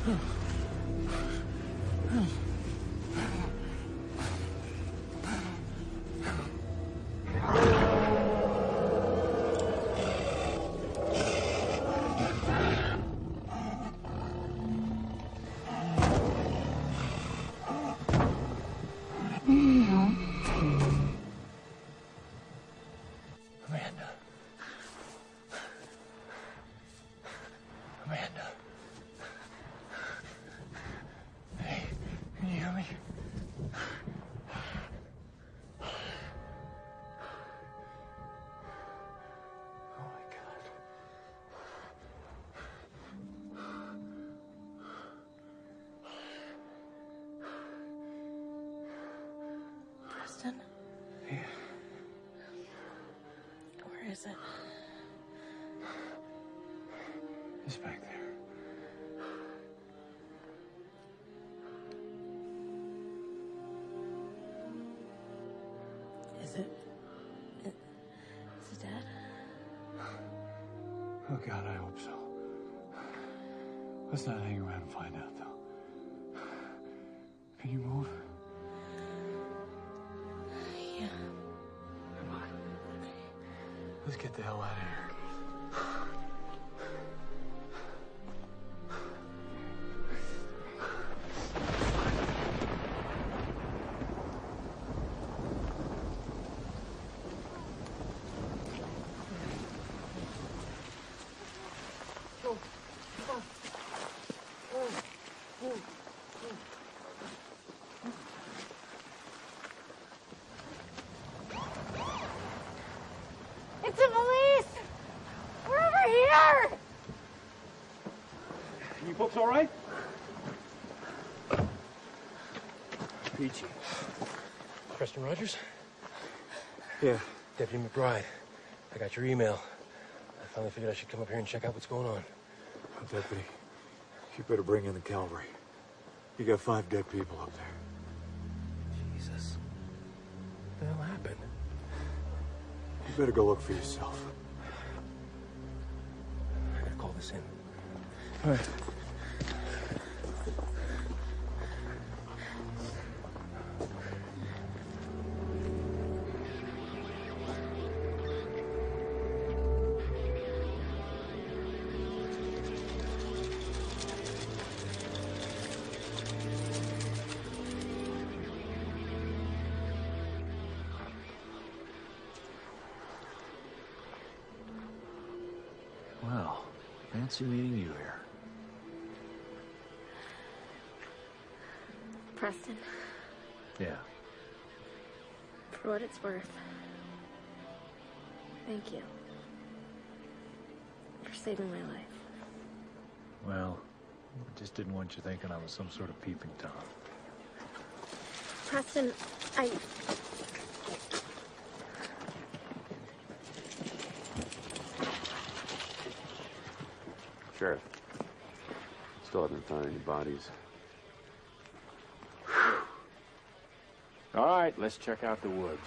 Amanda. Amanda. Hey, can you hear me? Oh my God. Preston? Yeah. Where is it? It's back there. Is it? Is it Dad? Oh, God, I hope so. Let's not hang around and find out, though. Can you move? Yeah. Come on. Let's get the hell out of here. It's the police! We're over here! You folks all right? Peachy. Preston Rogers? Yeah. Deputy McBride. I got your email. I finally figured I should come up here and check out what's going on. Oh, Deputy, you better bring in the cavalry. You got five dead people up there. Jesus. What the hell happened? You better go look for yourself. I gotta call this in. All right. Well, fancy meeting you here. Preston, Yeah. for what it's worth, thank you for saving my life. Well, I just didn't want you thinking I was some sort of peeping Tom. Preston, I... Sheriff, still haven't found any bodies. All right, let's check out the woods.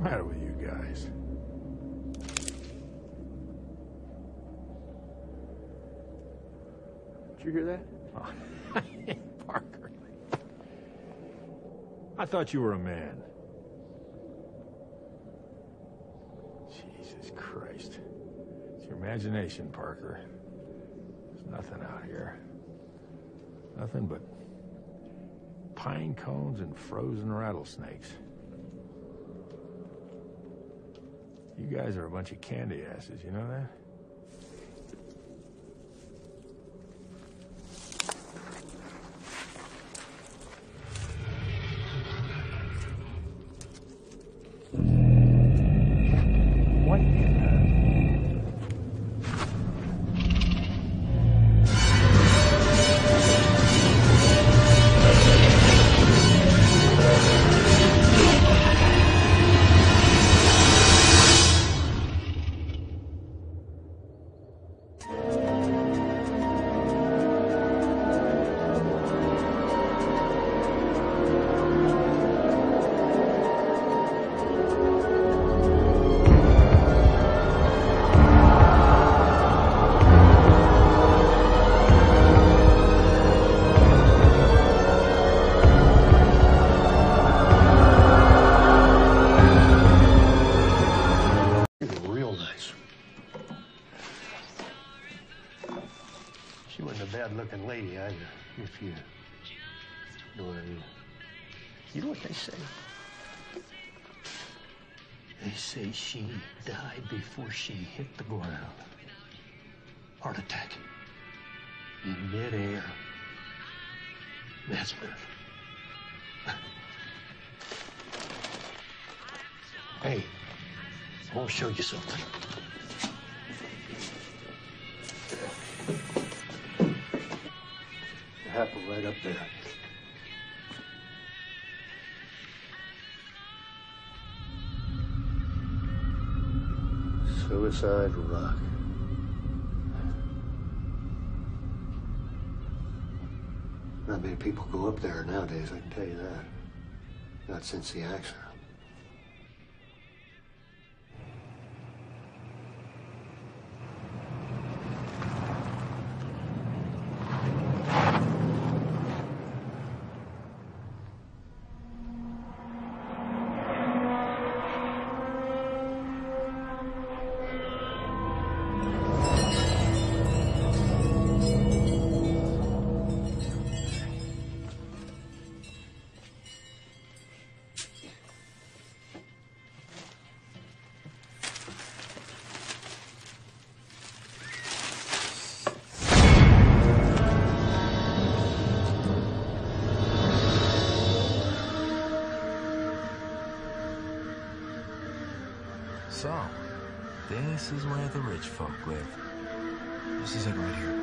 matter with you guys? Did you hear that? Oh. Parker. I thought you were a man. Jesus Christ. It's your imagination, Parker. There's nothing out here. Nothing but pine cones and frozen rattlesnakes. You guys are a bunch of candy asses, you know that? Looking lady either, if you know what I mean. You know what they say? They say she died before she hit the ground. Heart attack. In midair. That's better. Hey, I want to show you something. Happened right up there. Suicide Rock. Not many people go up there nowadays, I can tell you that. Not since the accident. So, this is where the rich folk live. This is it right here.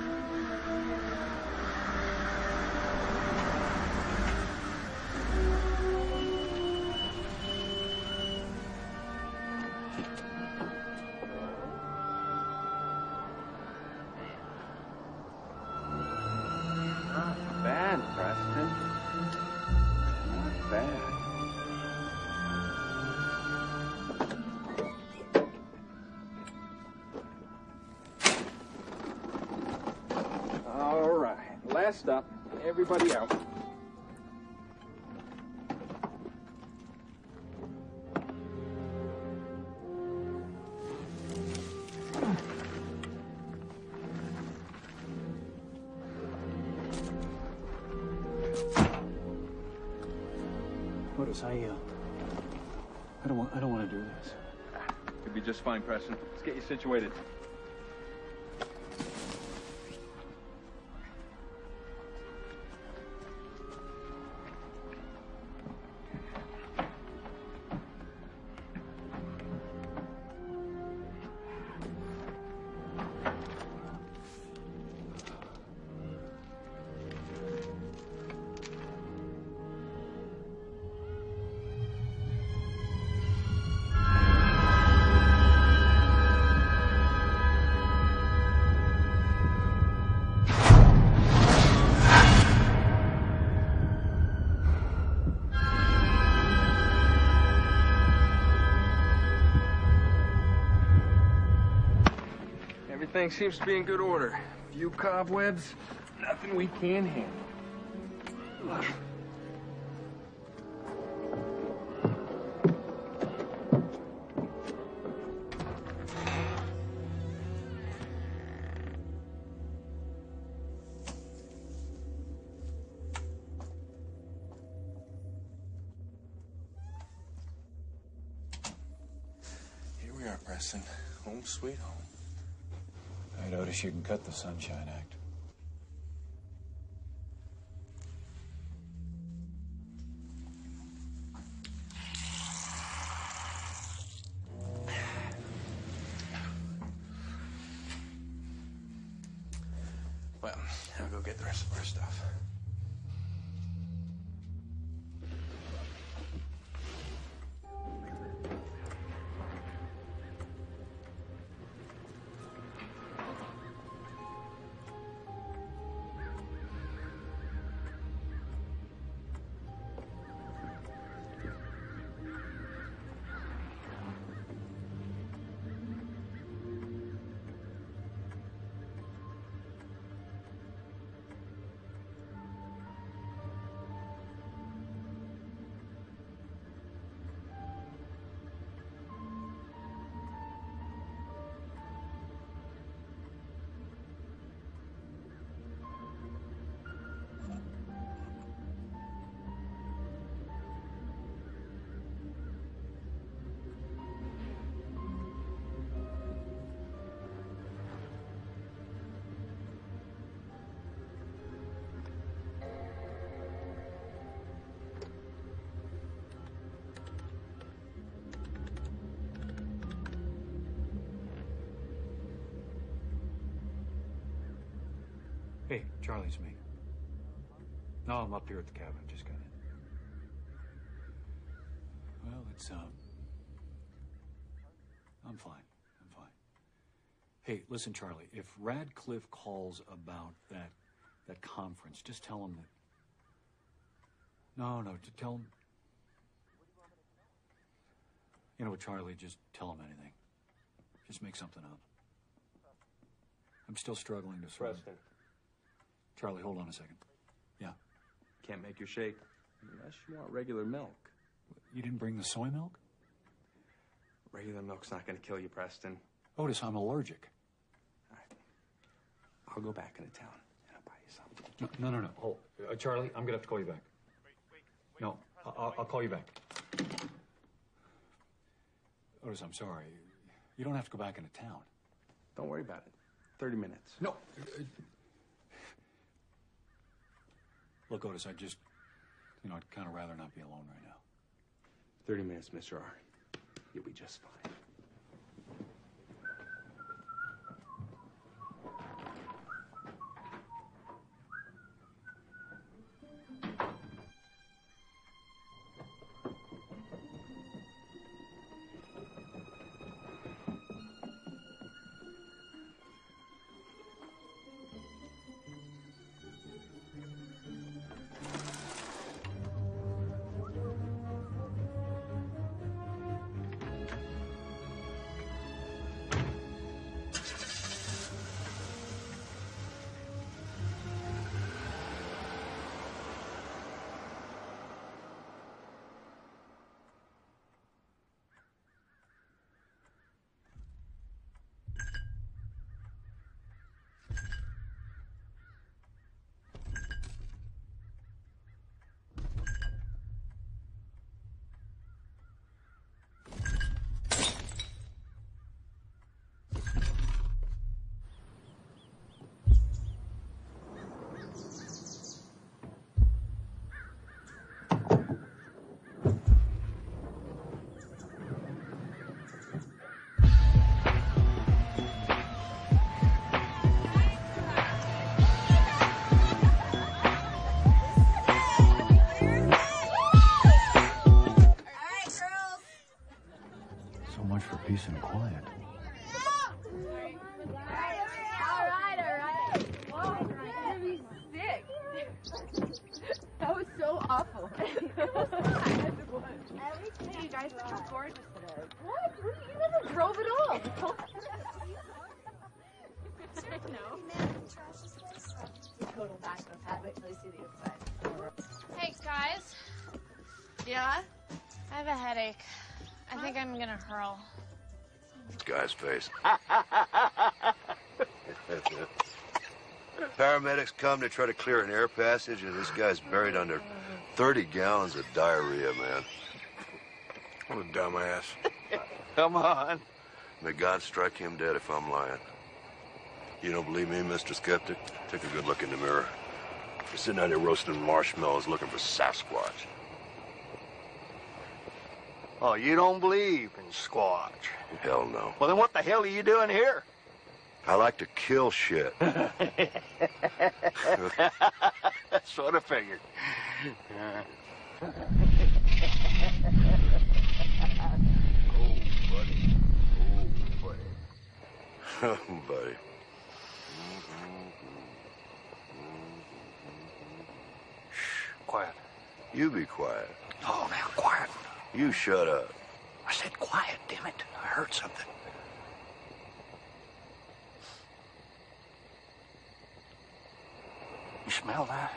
Not bad, Preston. Not bad. Last up, everybody out. Otis, I, uh, I don't want, I don't want to do this. You'll be just fine, Preston. Let's get you situated. Everything seems to be in good order. Few cobwebs, nothing we can't handle. Ugh. Here we are, Preston. Home sweet home. I notice you can cut the Sunshine Act. Well, I'll go get the rest of our stuff. Hey, Charlie, it's me. No, I'm up here at the cabin. Just got in. Well, it's, um... I'm fine. I'm fine. Hey, listen, Charlie, if Radcliffe calls about that that conference, just tell him that... No, no, just tell him... You know what, Charlie, just tell him anything. Just make something up. I'm still struggling to sort of... Preston. Charlie, hold on a second. Yeah. Can't make your shake unless you want regular milk. You didn't bring the soy milk? Regular milk's not going to kill you, Preston. Otis, I'm allergic. All right. I'll go back into town and I'll buy you something. No, no, no. no. Hold. Uh, Charlie, I'm going to have to call you back. No, I'll, I'll call you back. Otis, I'm sorry. You don't have to go back into town. Don't worry about it. Thirty minutes. No. Look, Otis, I just, you know, I'd kind of rather not be alone right now. Thirty minutes, Mister R. You'll be just fine. Peace and quiet. All right, all right. Oh, you're gonna be sick. That was so awful. It was fun. Hey, you guys look so gorgeous today. What? You never drove at all. Yeah? I have a headache. I think I'm gonna hurl. This guy's face. Paramedics come to try to clear an air passage, and this guy's buried under thirty gallons of diarrhea, man. What a dumbass. Come on. May God strike him dead if I'm lying. You don't believe me, Mister Skeptic? Take a good look in the mirror. You're sitting out here roasting marshmallows looking for Sasquatch. Oh, you don't believe in Squatch? Hell no. Well, then what the hell are you doing here? I like to kill shit. That's what I figured. Oh, buddy. Shh, quiet. You be quiet. Oh, now, quiet. You shut up. I said quiet, damn it. I heard something. You smell that?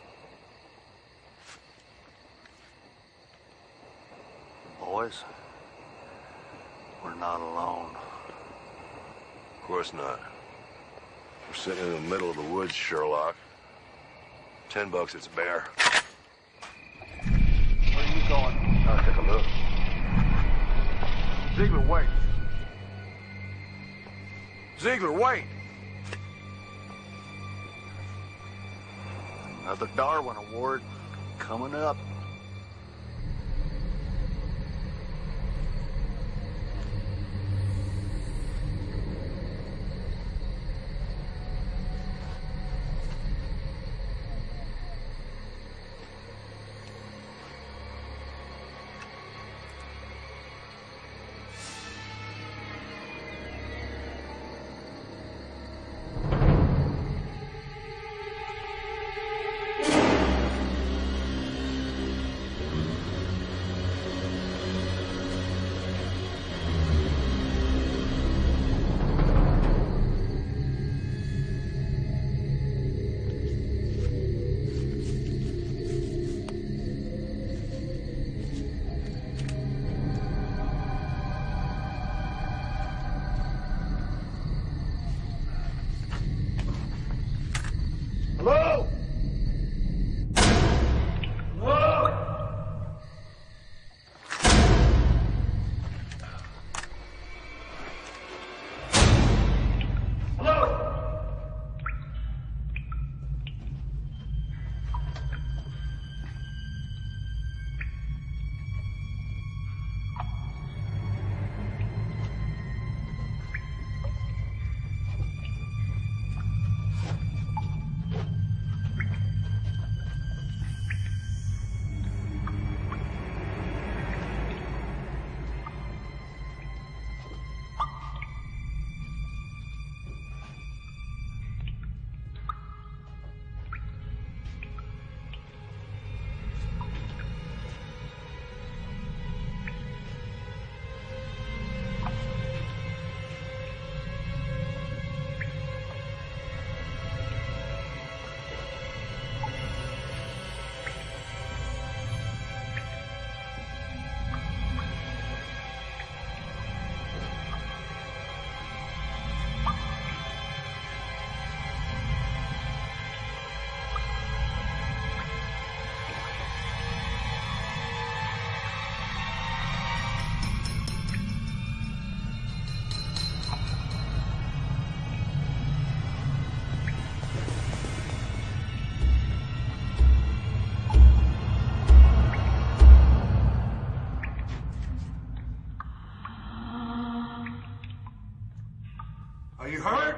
Boys, we're not alone. Of course not. We're sitting in the middle of the woods, Sherlock. Ten bucks, it's a bear. Where are you going? I'll take a look. Ziegler, wait. Ziegler, wait! Another Darwin Award coming up. Hello? Hello? Hello? Are you hurt?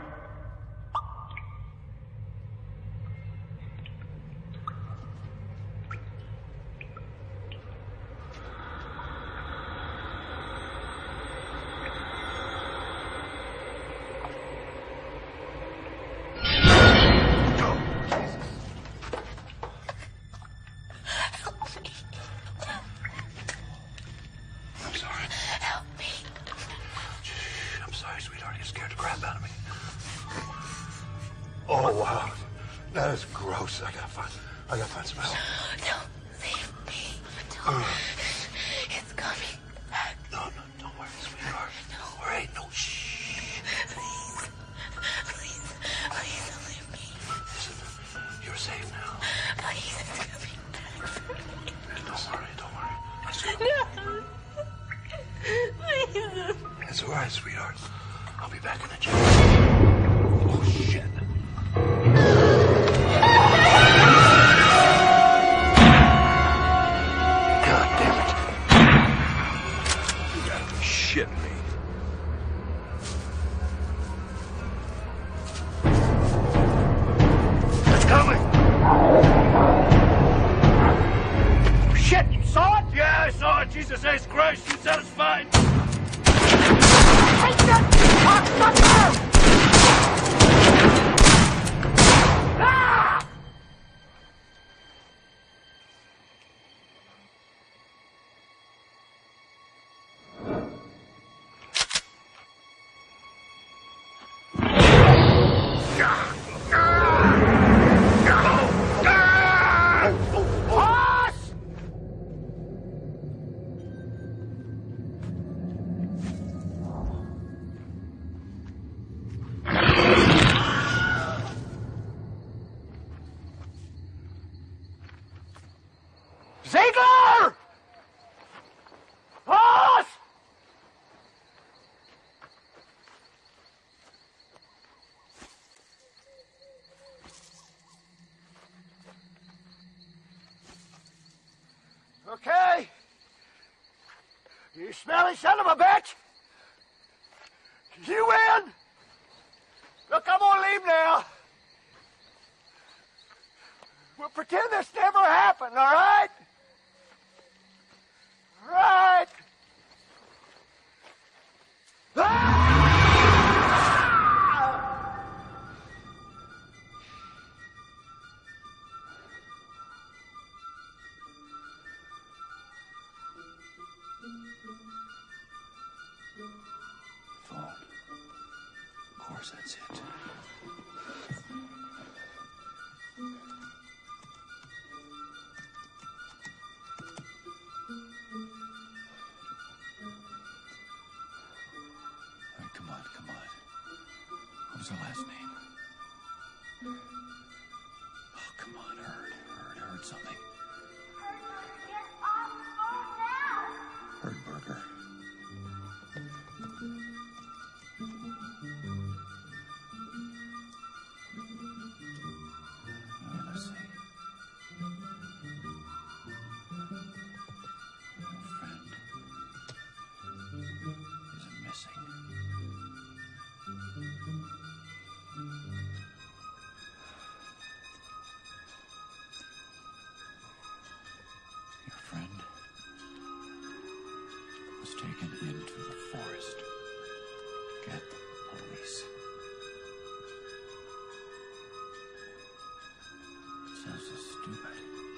I'm sorry. Help me. I'm sorry, sweetheart. You scared the crap out of me. Oh, wow. That is gross. I gotta find, I gotta find some help. Don't leave me. It's coming back. No, no, don't worry, sweetheart. Don't worry. No, shh. Please. Please. Please don't leave me. Listen, you're safe now. Please, it's coming back. Don't worry, don't worry. It's No. Please. It's all right, sweetheart. I'll be back in the gym. Oh, shit. God damn it. You gotta be shitting me. It's coming! Shit, you saw it? Yeah, I saw it. Jesus H. Christ, you satisfied? Take that cocksucker! Ah! Ziegler! Boss! Okay. You smelly son of a bitch! You win! Look, I'm gonna leave now. We'll pretend this never happened, all right? Right. Ah! Phone. Of course, that's it. All right, come on, come on. What was her last name? Oh, come on, Heard. Heard, Heard something. Herdberger. All right, let's see. Your friend is missing. Your friend was taken into the forest. Get the police. It sounds so stupid.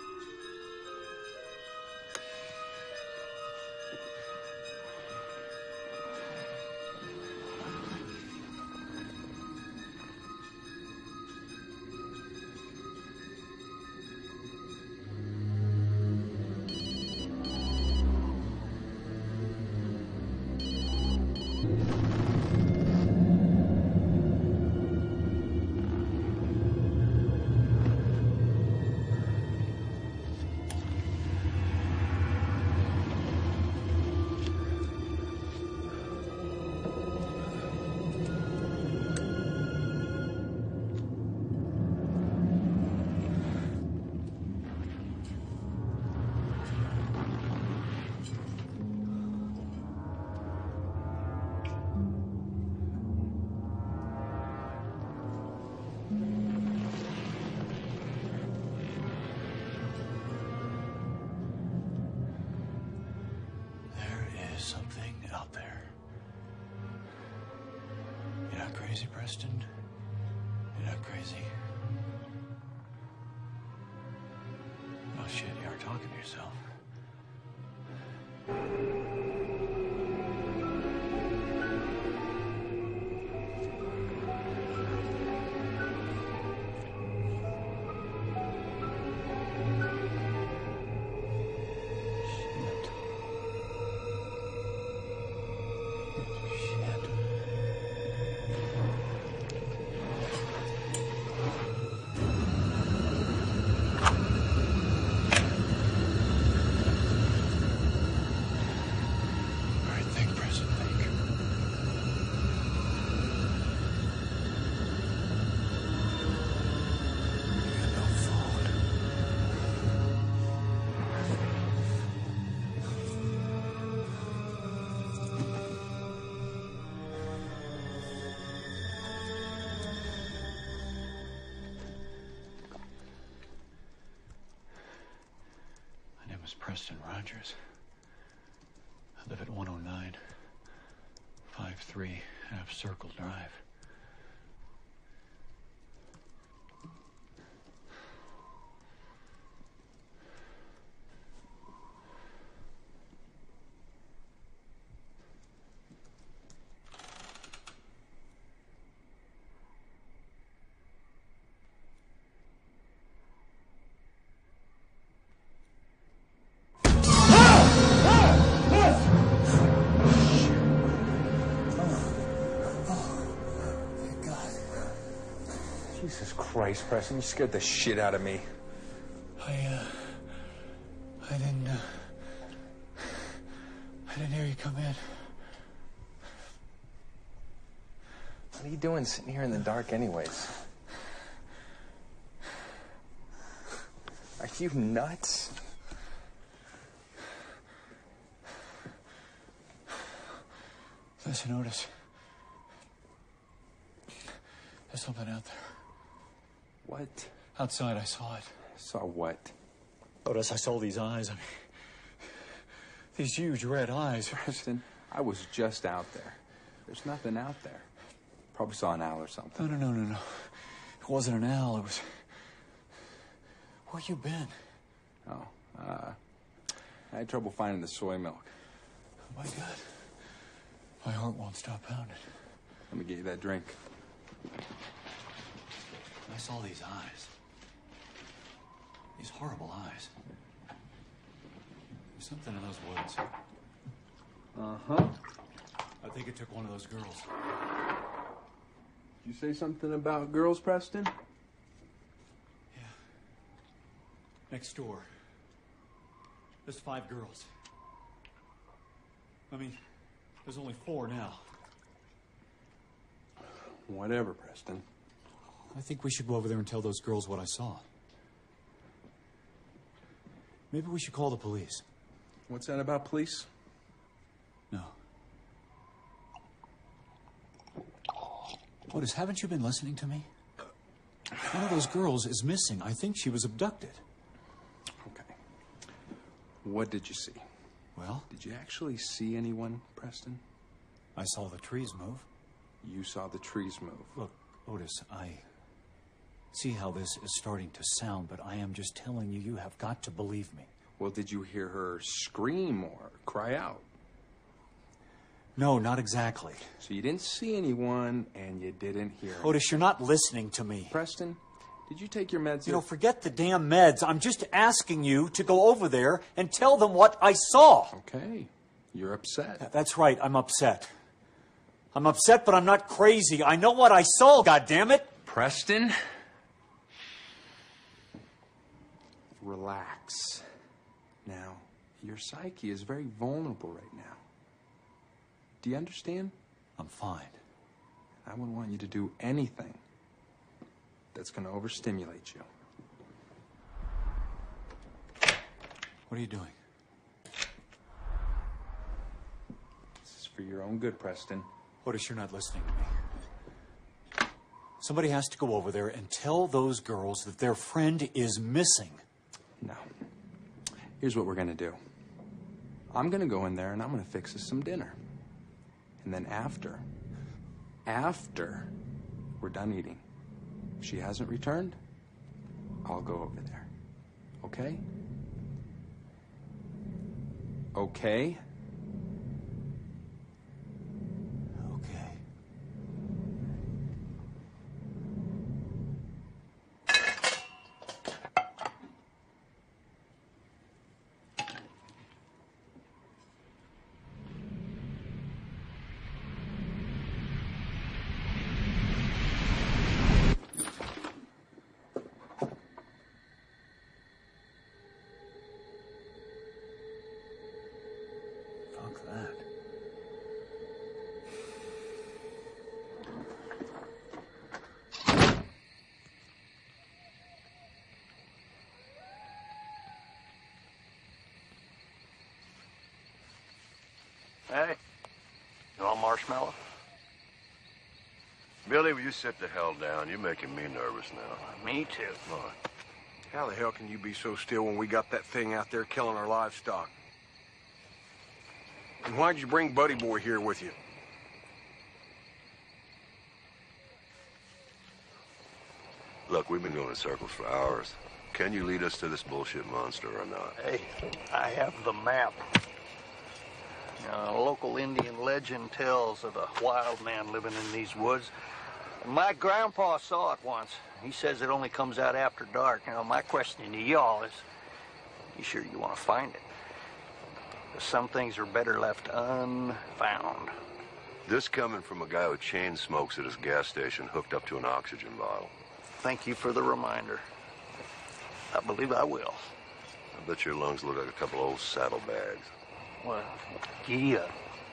There is something out there. You're not crazy, Preston. You're not crazy. Oh shit, you are talking to yourself. Preston Rogers. I live at one oh nine, five three Half Circle Drive. Jesus Christ, Preston, you scared the shit out of me. I, uh... I didn't, uh... I didn't hear you come in. What are you doing sitting here in the dark anyways? Are you nuts? Listen, Otis. There's something out there. What? Outside, I saw it. Saw what? Otis, I saw these eyes. I mean, these huge red eyes. Preston, I was just out there. There's nothing out there. Probably saw an owl or something. No, no, no, no, no. It wasn't an owl. It was... Where you been? Oh, uh... I had trouble finding the soy milk. Oh, my God. My heart won't stop pounding. Let me get you that drink. I saw these eyes. These horrible eyes. There's something in those woods. Uh-huh. I think it took one of those girls. Did you say something about girls, Preston? Yeah. Next door. There's five girls. I mean, there's only four now. Whatever, Preston. I think we should go over there and tell those girls what I saw. Maybe we should call the police. What's that about police? No. Otis, haven't you been listening to me? One of those girls is missing. I think she was abducted. Okay. What did you see? Well? Did you actually see anyone, Preston? I saw the trees move. You saw the trees move. Look, Otis, I see how this is starting to sound, but I am just telling you, you have got to believe me. Well, did you hear her scream or cry out? No, not exactly. So you didn't see anyone, and you didn't hear... Otis, you're not listening to me. Preston, did you take your meds? You know, forget the damn meds. I'm just asking you to go over there and tell them what I saw. Okay. You're upset. That's right, I'm upset. I'm upset, but I'm not crazy. I know what I saw, goddammit. Preston? Relax. Now, your psyche is very vulnerable right now. Do you understand? I'm fine. I wouldn't want you to do anything that's going to overstimulate you. What are you doing? This is for your own good, Preston. Otis, you're not listening to me. Somebody has to go over there and tell those girls that their friend is missing. No. Here's what we're going to do. I'm going to go in there and I'm going to fix us some dinner. And then after, after we're done eating, if she hasn't returned, I'll go over there. Okay? Okay? Okay. Fuck that. Hey, you want marshmallow? Billy, will you sit the hell down? You're making me nervous now. Me too. Come on. How the hell can you be so still when we got that thing out there killing our livestock? And why'd you bring Buddy Boy here with you? Look, we've been going in circles for hours. Can you lead us to this bullshit monster or not? Hey, I have the map. A local Indian legend tells of a wild man living in these woods. My grandpa saw it once. He says it only comes out after dark. You know, my question to y'all is, you sure you want to find it? 'Cause some things are better left unfound. This coming from a guy who chain smokes at his gas station hooked up to an oxygen bottle. Thank you for the reminder. I believe I will. I bet your lungs look like a couple old saddlebags. Well, yeah.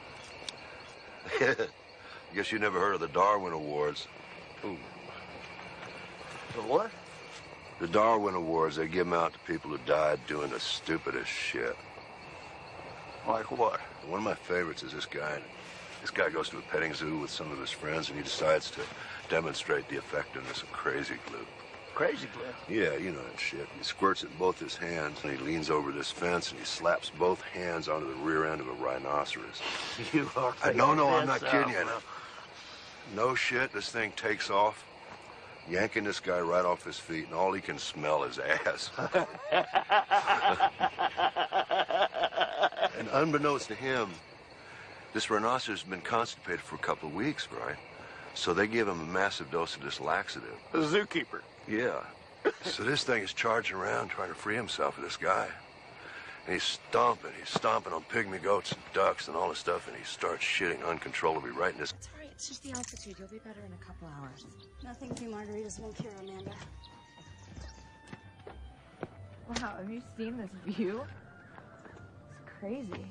Guess you never heard of the Darwin Awards. Ooh. The what? The Darwin Awards, they give them out to people who died doing the stupidest shit. Like what? One of my favorites is this guy. This guy goes to a petting zoo with some of his friends, and he decides to demonstrate the effectiveness of crazy glue. Crazy glue? Yeah, you know that shit. He squirts it in both his hands, and he leans over this fence, and he slaps both hands onto the rear end of a rhinoceros. You are. I, no, no, I'm not this kidding out, you. man. No shit, this thing takes off, yanking this guy right off his feet, and all he can smell is ass. And unbeknownst to him, this rhinoceros has been constipated for a couple of weeks, right? So they give him a massive dose of this laxative. The zookeeper. Yeah. So this thing is charging around trying to free himself of this guy. And he's stomping. He's stomping on pygmy goats and ducks and all this stuff, and he starts shitting uncontrollably right in this... It's all right. It's just the altitude. You'll be better in a couple hours. Nothing through margaritas won't cure Amanda. Wow, have you seen this view? It's crazy.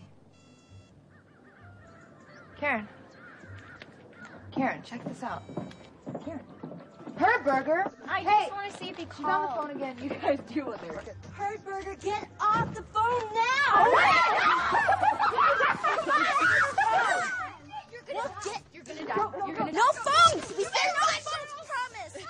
Karen. Karen, check this out. Karen. Herberger! I hey, just want to see if he she's on the called. phone again. You guys do what they're doing. Herberger, get off the phone now! You're gonna get. You're gonna die. You're gonna No die. phones! We said no phones, promise!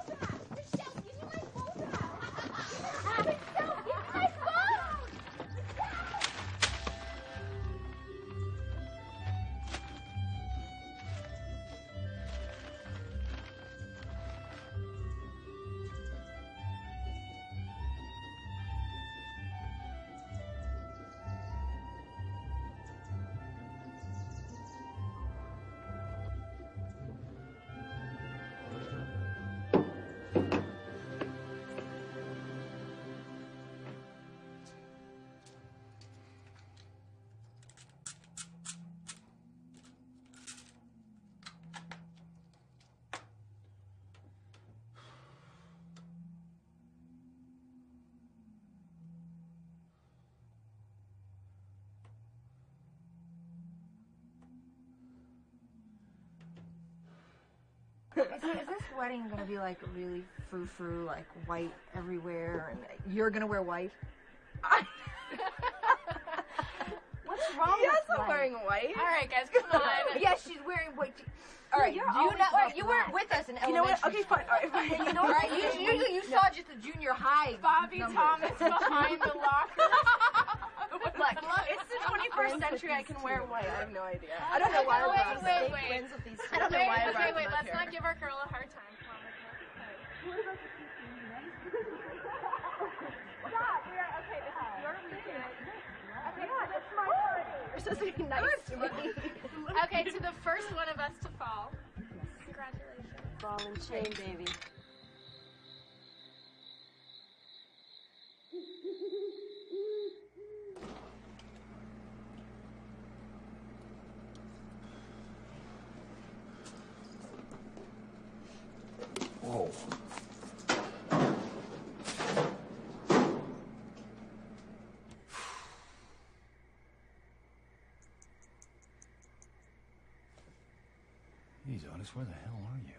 Is, is this wedding gonna be like really frou-frou, like white everywhere, and you're gonna wear white? What's wrong Yes, with I'm white? wearing white. All right, guys, come on. Yeah, she's wearing white. All right, you're do you always not? wearing You weren't with us in You know elementary. what? Okay, fine. All right, fine. school. You know what? You, you, you, you saw just the junior high. Bobby numbers. Thomas behind the locker. Look, it's the twenty-first century. I can wear white. I have no idea. I don't know why wait, I brought wait, snake wait. wins with these. I don't know Wait, why I okay, brought wait, them up let's here. not give our girl a hard time. Come on, let's not. Stop. We are okay. This is your weekend. Okay, yeah, that's my party. You're supposed to be nice to me. Okay, to the first one of us to fall. Congratulations. Ball and chain, baby. Whoa. Jeez, Otis, where the hell are you?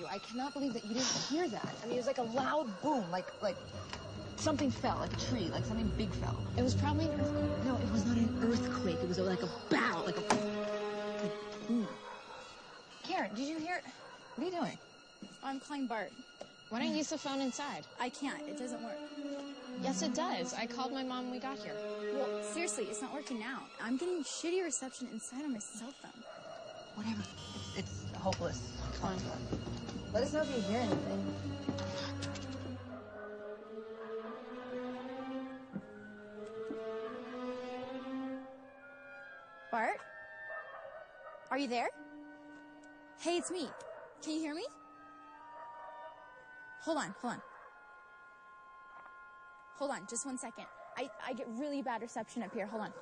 I cannot believe that you didn't hear that. I mean, it was like a loud boom, like like something fell, like a tree, like something big fell. It was probably an earthquake. No, it was not an earthquake. It was like a bow, like a like boom. Karen, did you hear? What are you doing? I'm calling Bart. Why don't you use the phone inside? I can't. It doesn't work. Yes, it does. I called my mom when we got here. Well, seriously, it's not working out. I'm getting shitty reception inside on my cell phone. Whatever. It's, it's hopeless. Come on. Let us know if you hear anything. Bart? Are you there? Hey, it's me. Can you hear me? Hold on, hold on. Hold on, just one second. I, I get really bad reception up here. Hold on.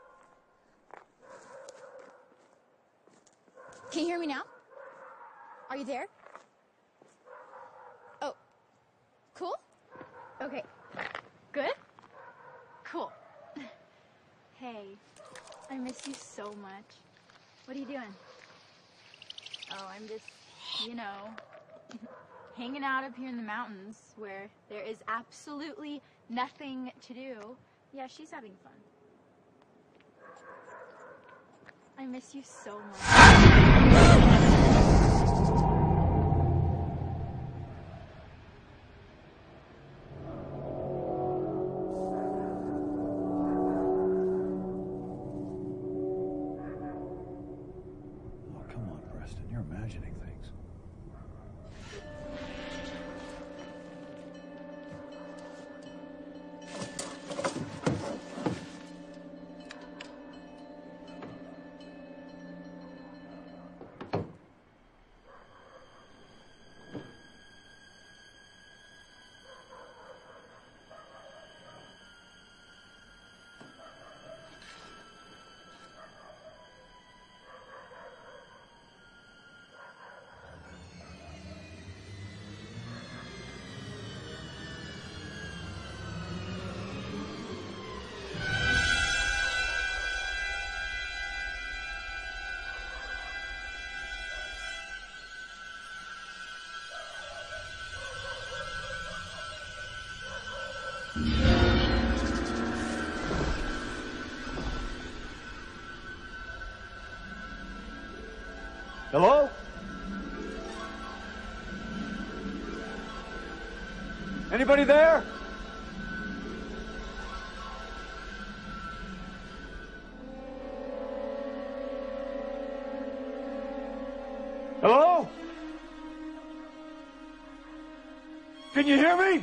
Can you hear me now? Are you there? Oh. Cool? Okay. Good? Cool. Hey, I miss you so much. What are you doing? Oh, I'm just, you know, hanging out up here in the mountains where there is absolutely nothing to do. Yeah, she's having fun. I miss you so much. You're imagining things. Hello? Anybody there? Hello? Can you hear me?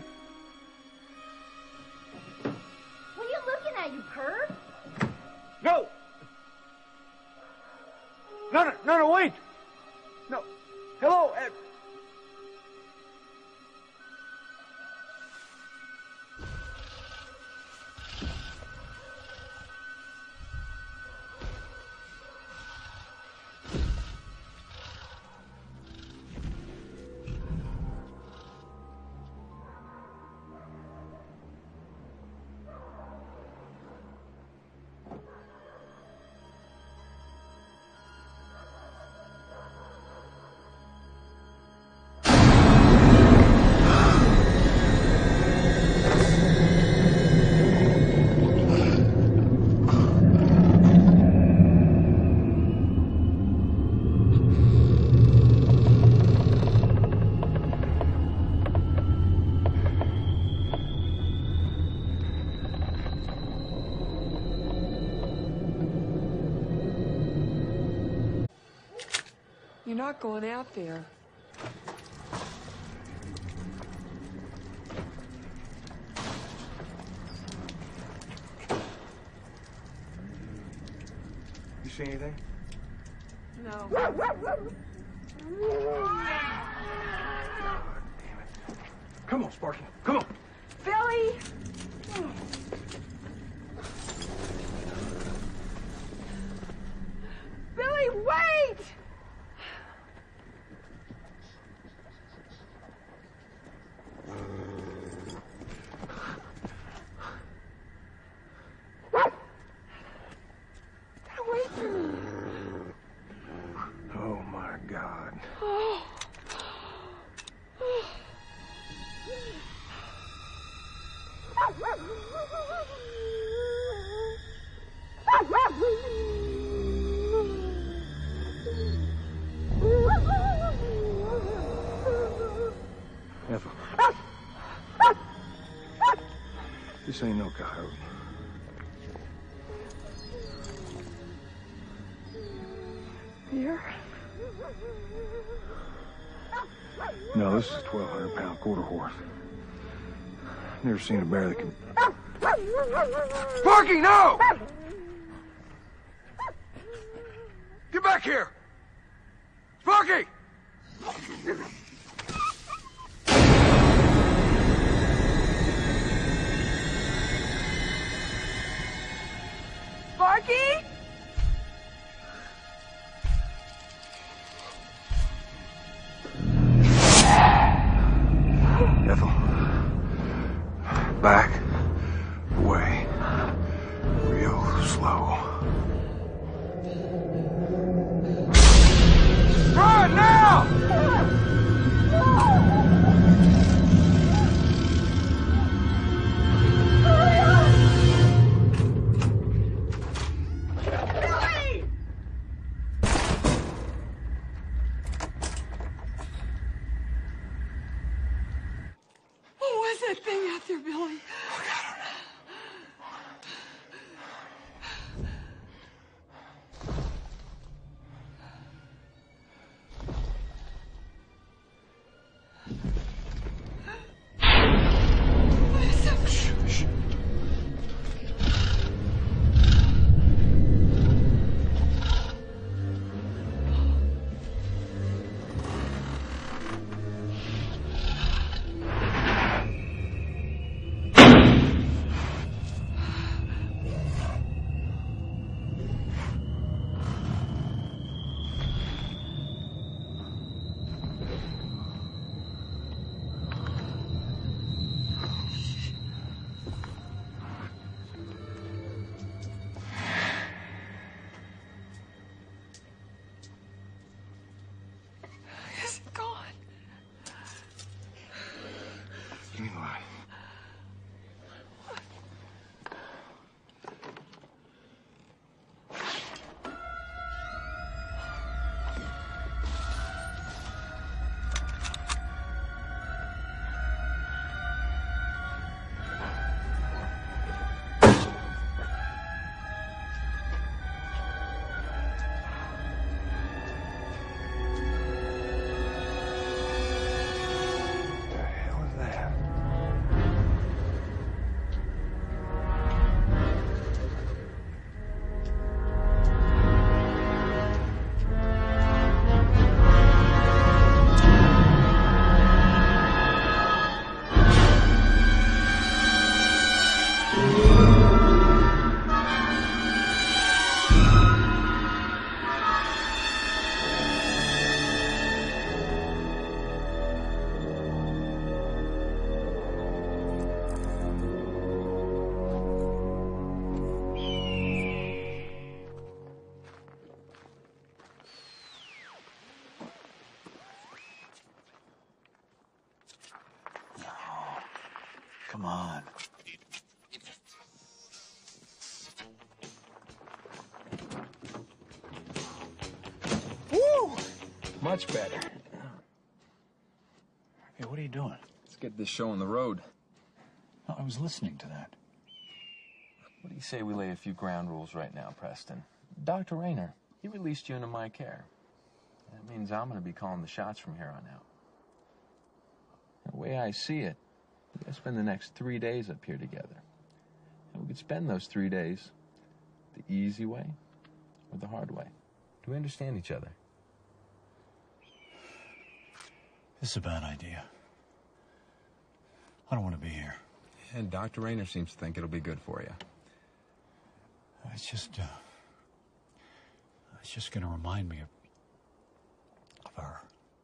What are you looking at, you perv? No! No, no, no, no, wait! No. Hello, Ed. You're not going out there. You see anything? No. Come on, Sparky. Come on. Billy! Billy, wait! Wait for me. Oh, my God. Oh. This ain't no coyote. Here? No, this is a twelve hundred pound quarter horse. Never seen a bear that can... Sparky, no! Get back here! Sparky! Sparky? Ethel. Back. Away. Real slow. Run now! What was that thing out there, Billy? Is it gone? Give me the light. Come on. Woo! Much better. Hey, what are you doing? Let's get this show on the road. No, I was listening to that. What do you say we lay a few ground rules right now, Preston? Doctor Rayner, he released you into my care. That means I'm going to be calling the shots from here on out. The way I see it, we're going to spend the next three days up here together. And we could spend those three days the easy way or the hard way. Do we understand each other? This is a bad idea. I don't want to be here. And Doctor Rayner seems to think it'll be good for you. It's just, uh... It's just gonna remind me of... of her.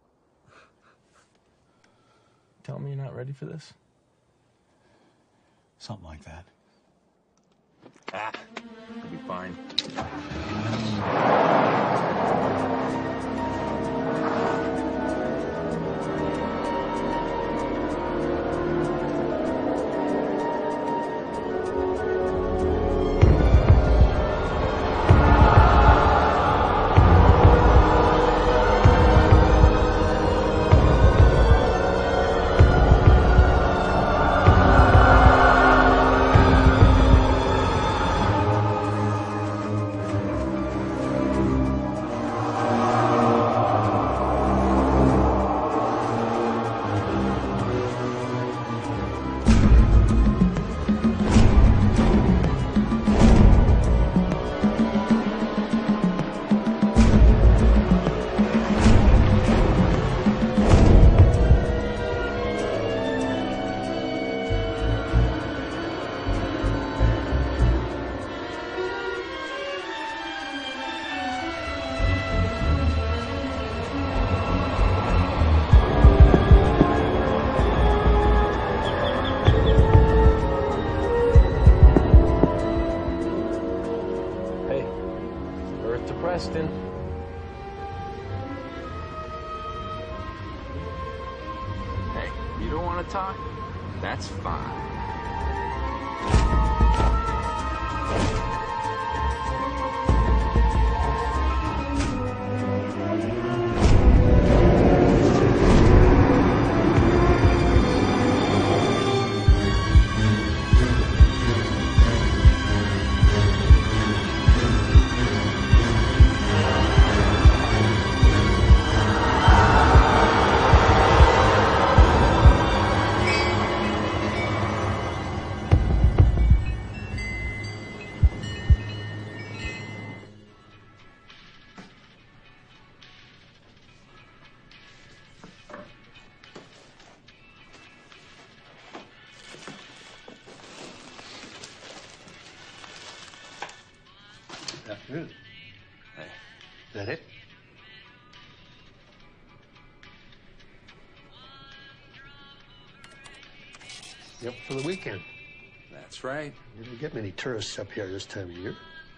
Tell me you're not ready for this? Something like that. Ah, it'll be fine. want to talk, that's fine. Afternoon. Hey. Is that it? Yep, for the weekend. That's right. You don't get many tourists up here this time of year.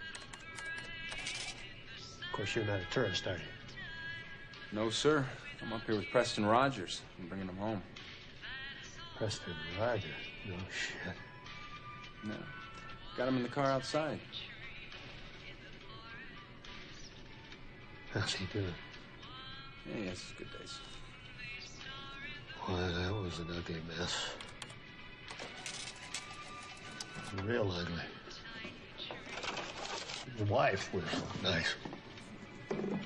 Of course, you're not a tourist, are you? No, sir. I'm up here with Preston Rogers. I'm bringing him home. Preston Rogers? No shit. No. Got him in the car outside. How's he doing? Yeah, he has his good days. Why, that was an ugly mess. Real ugly. The wife was nice.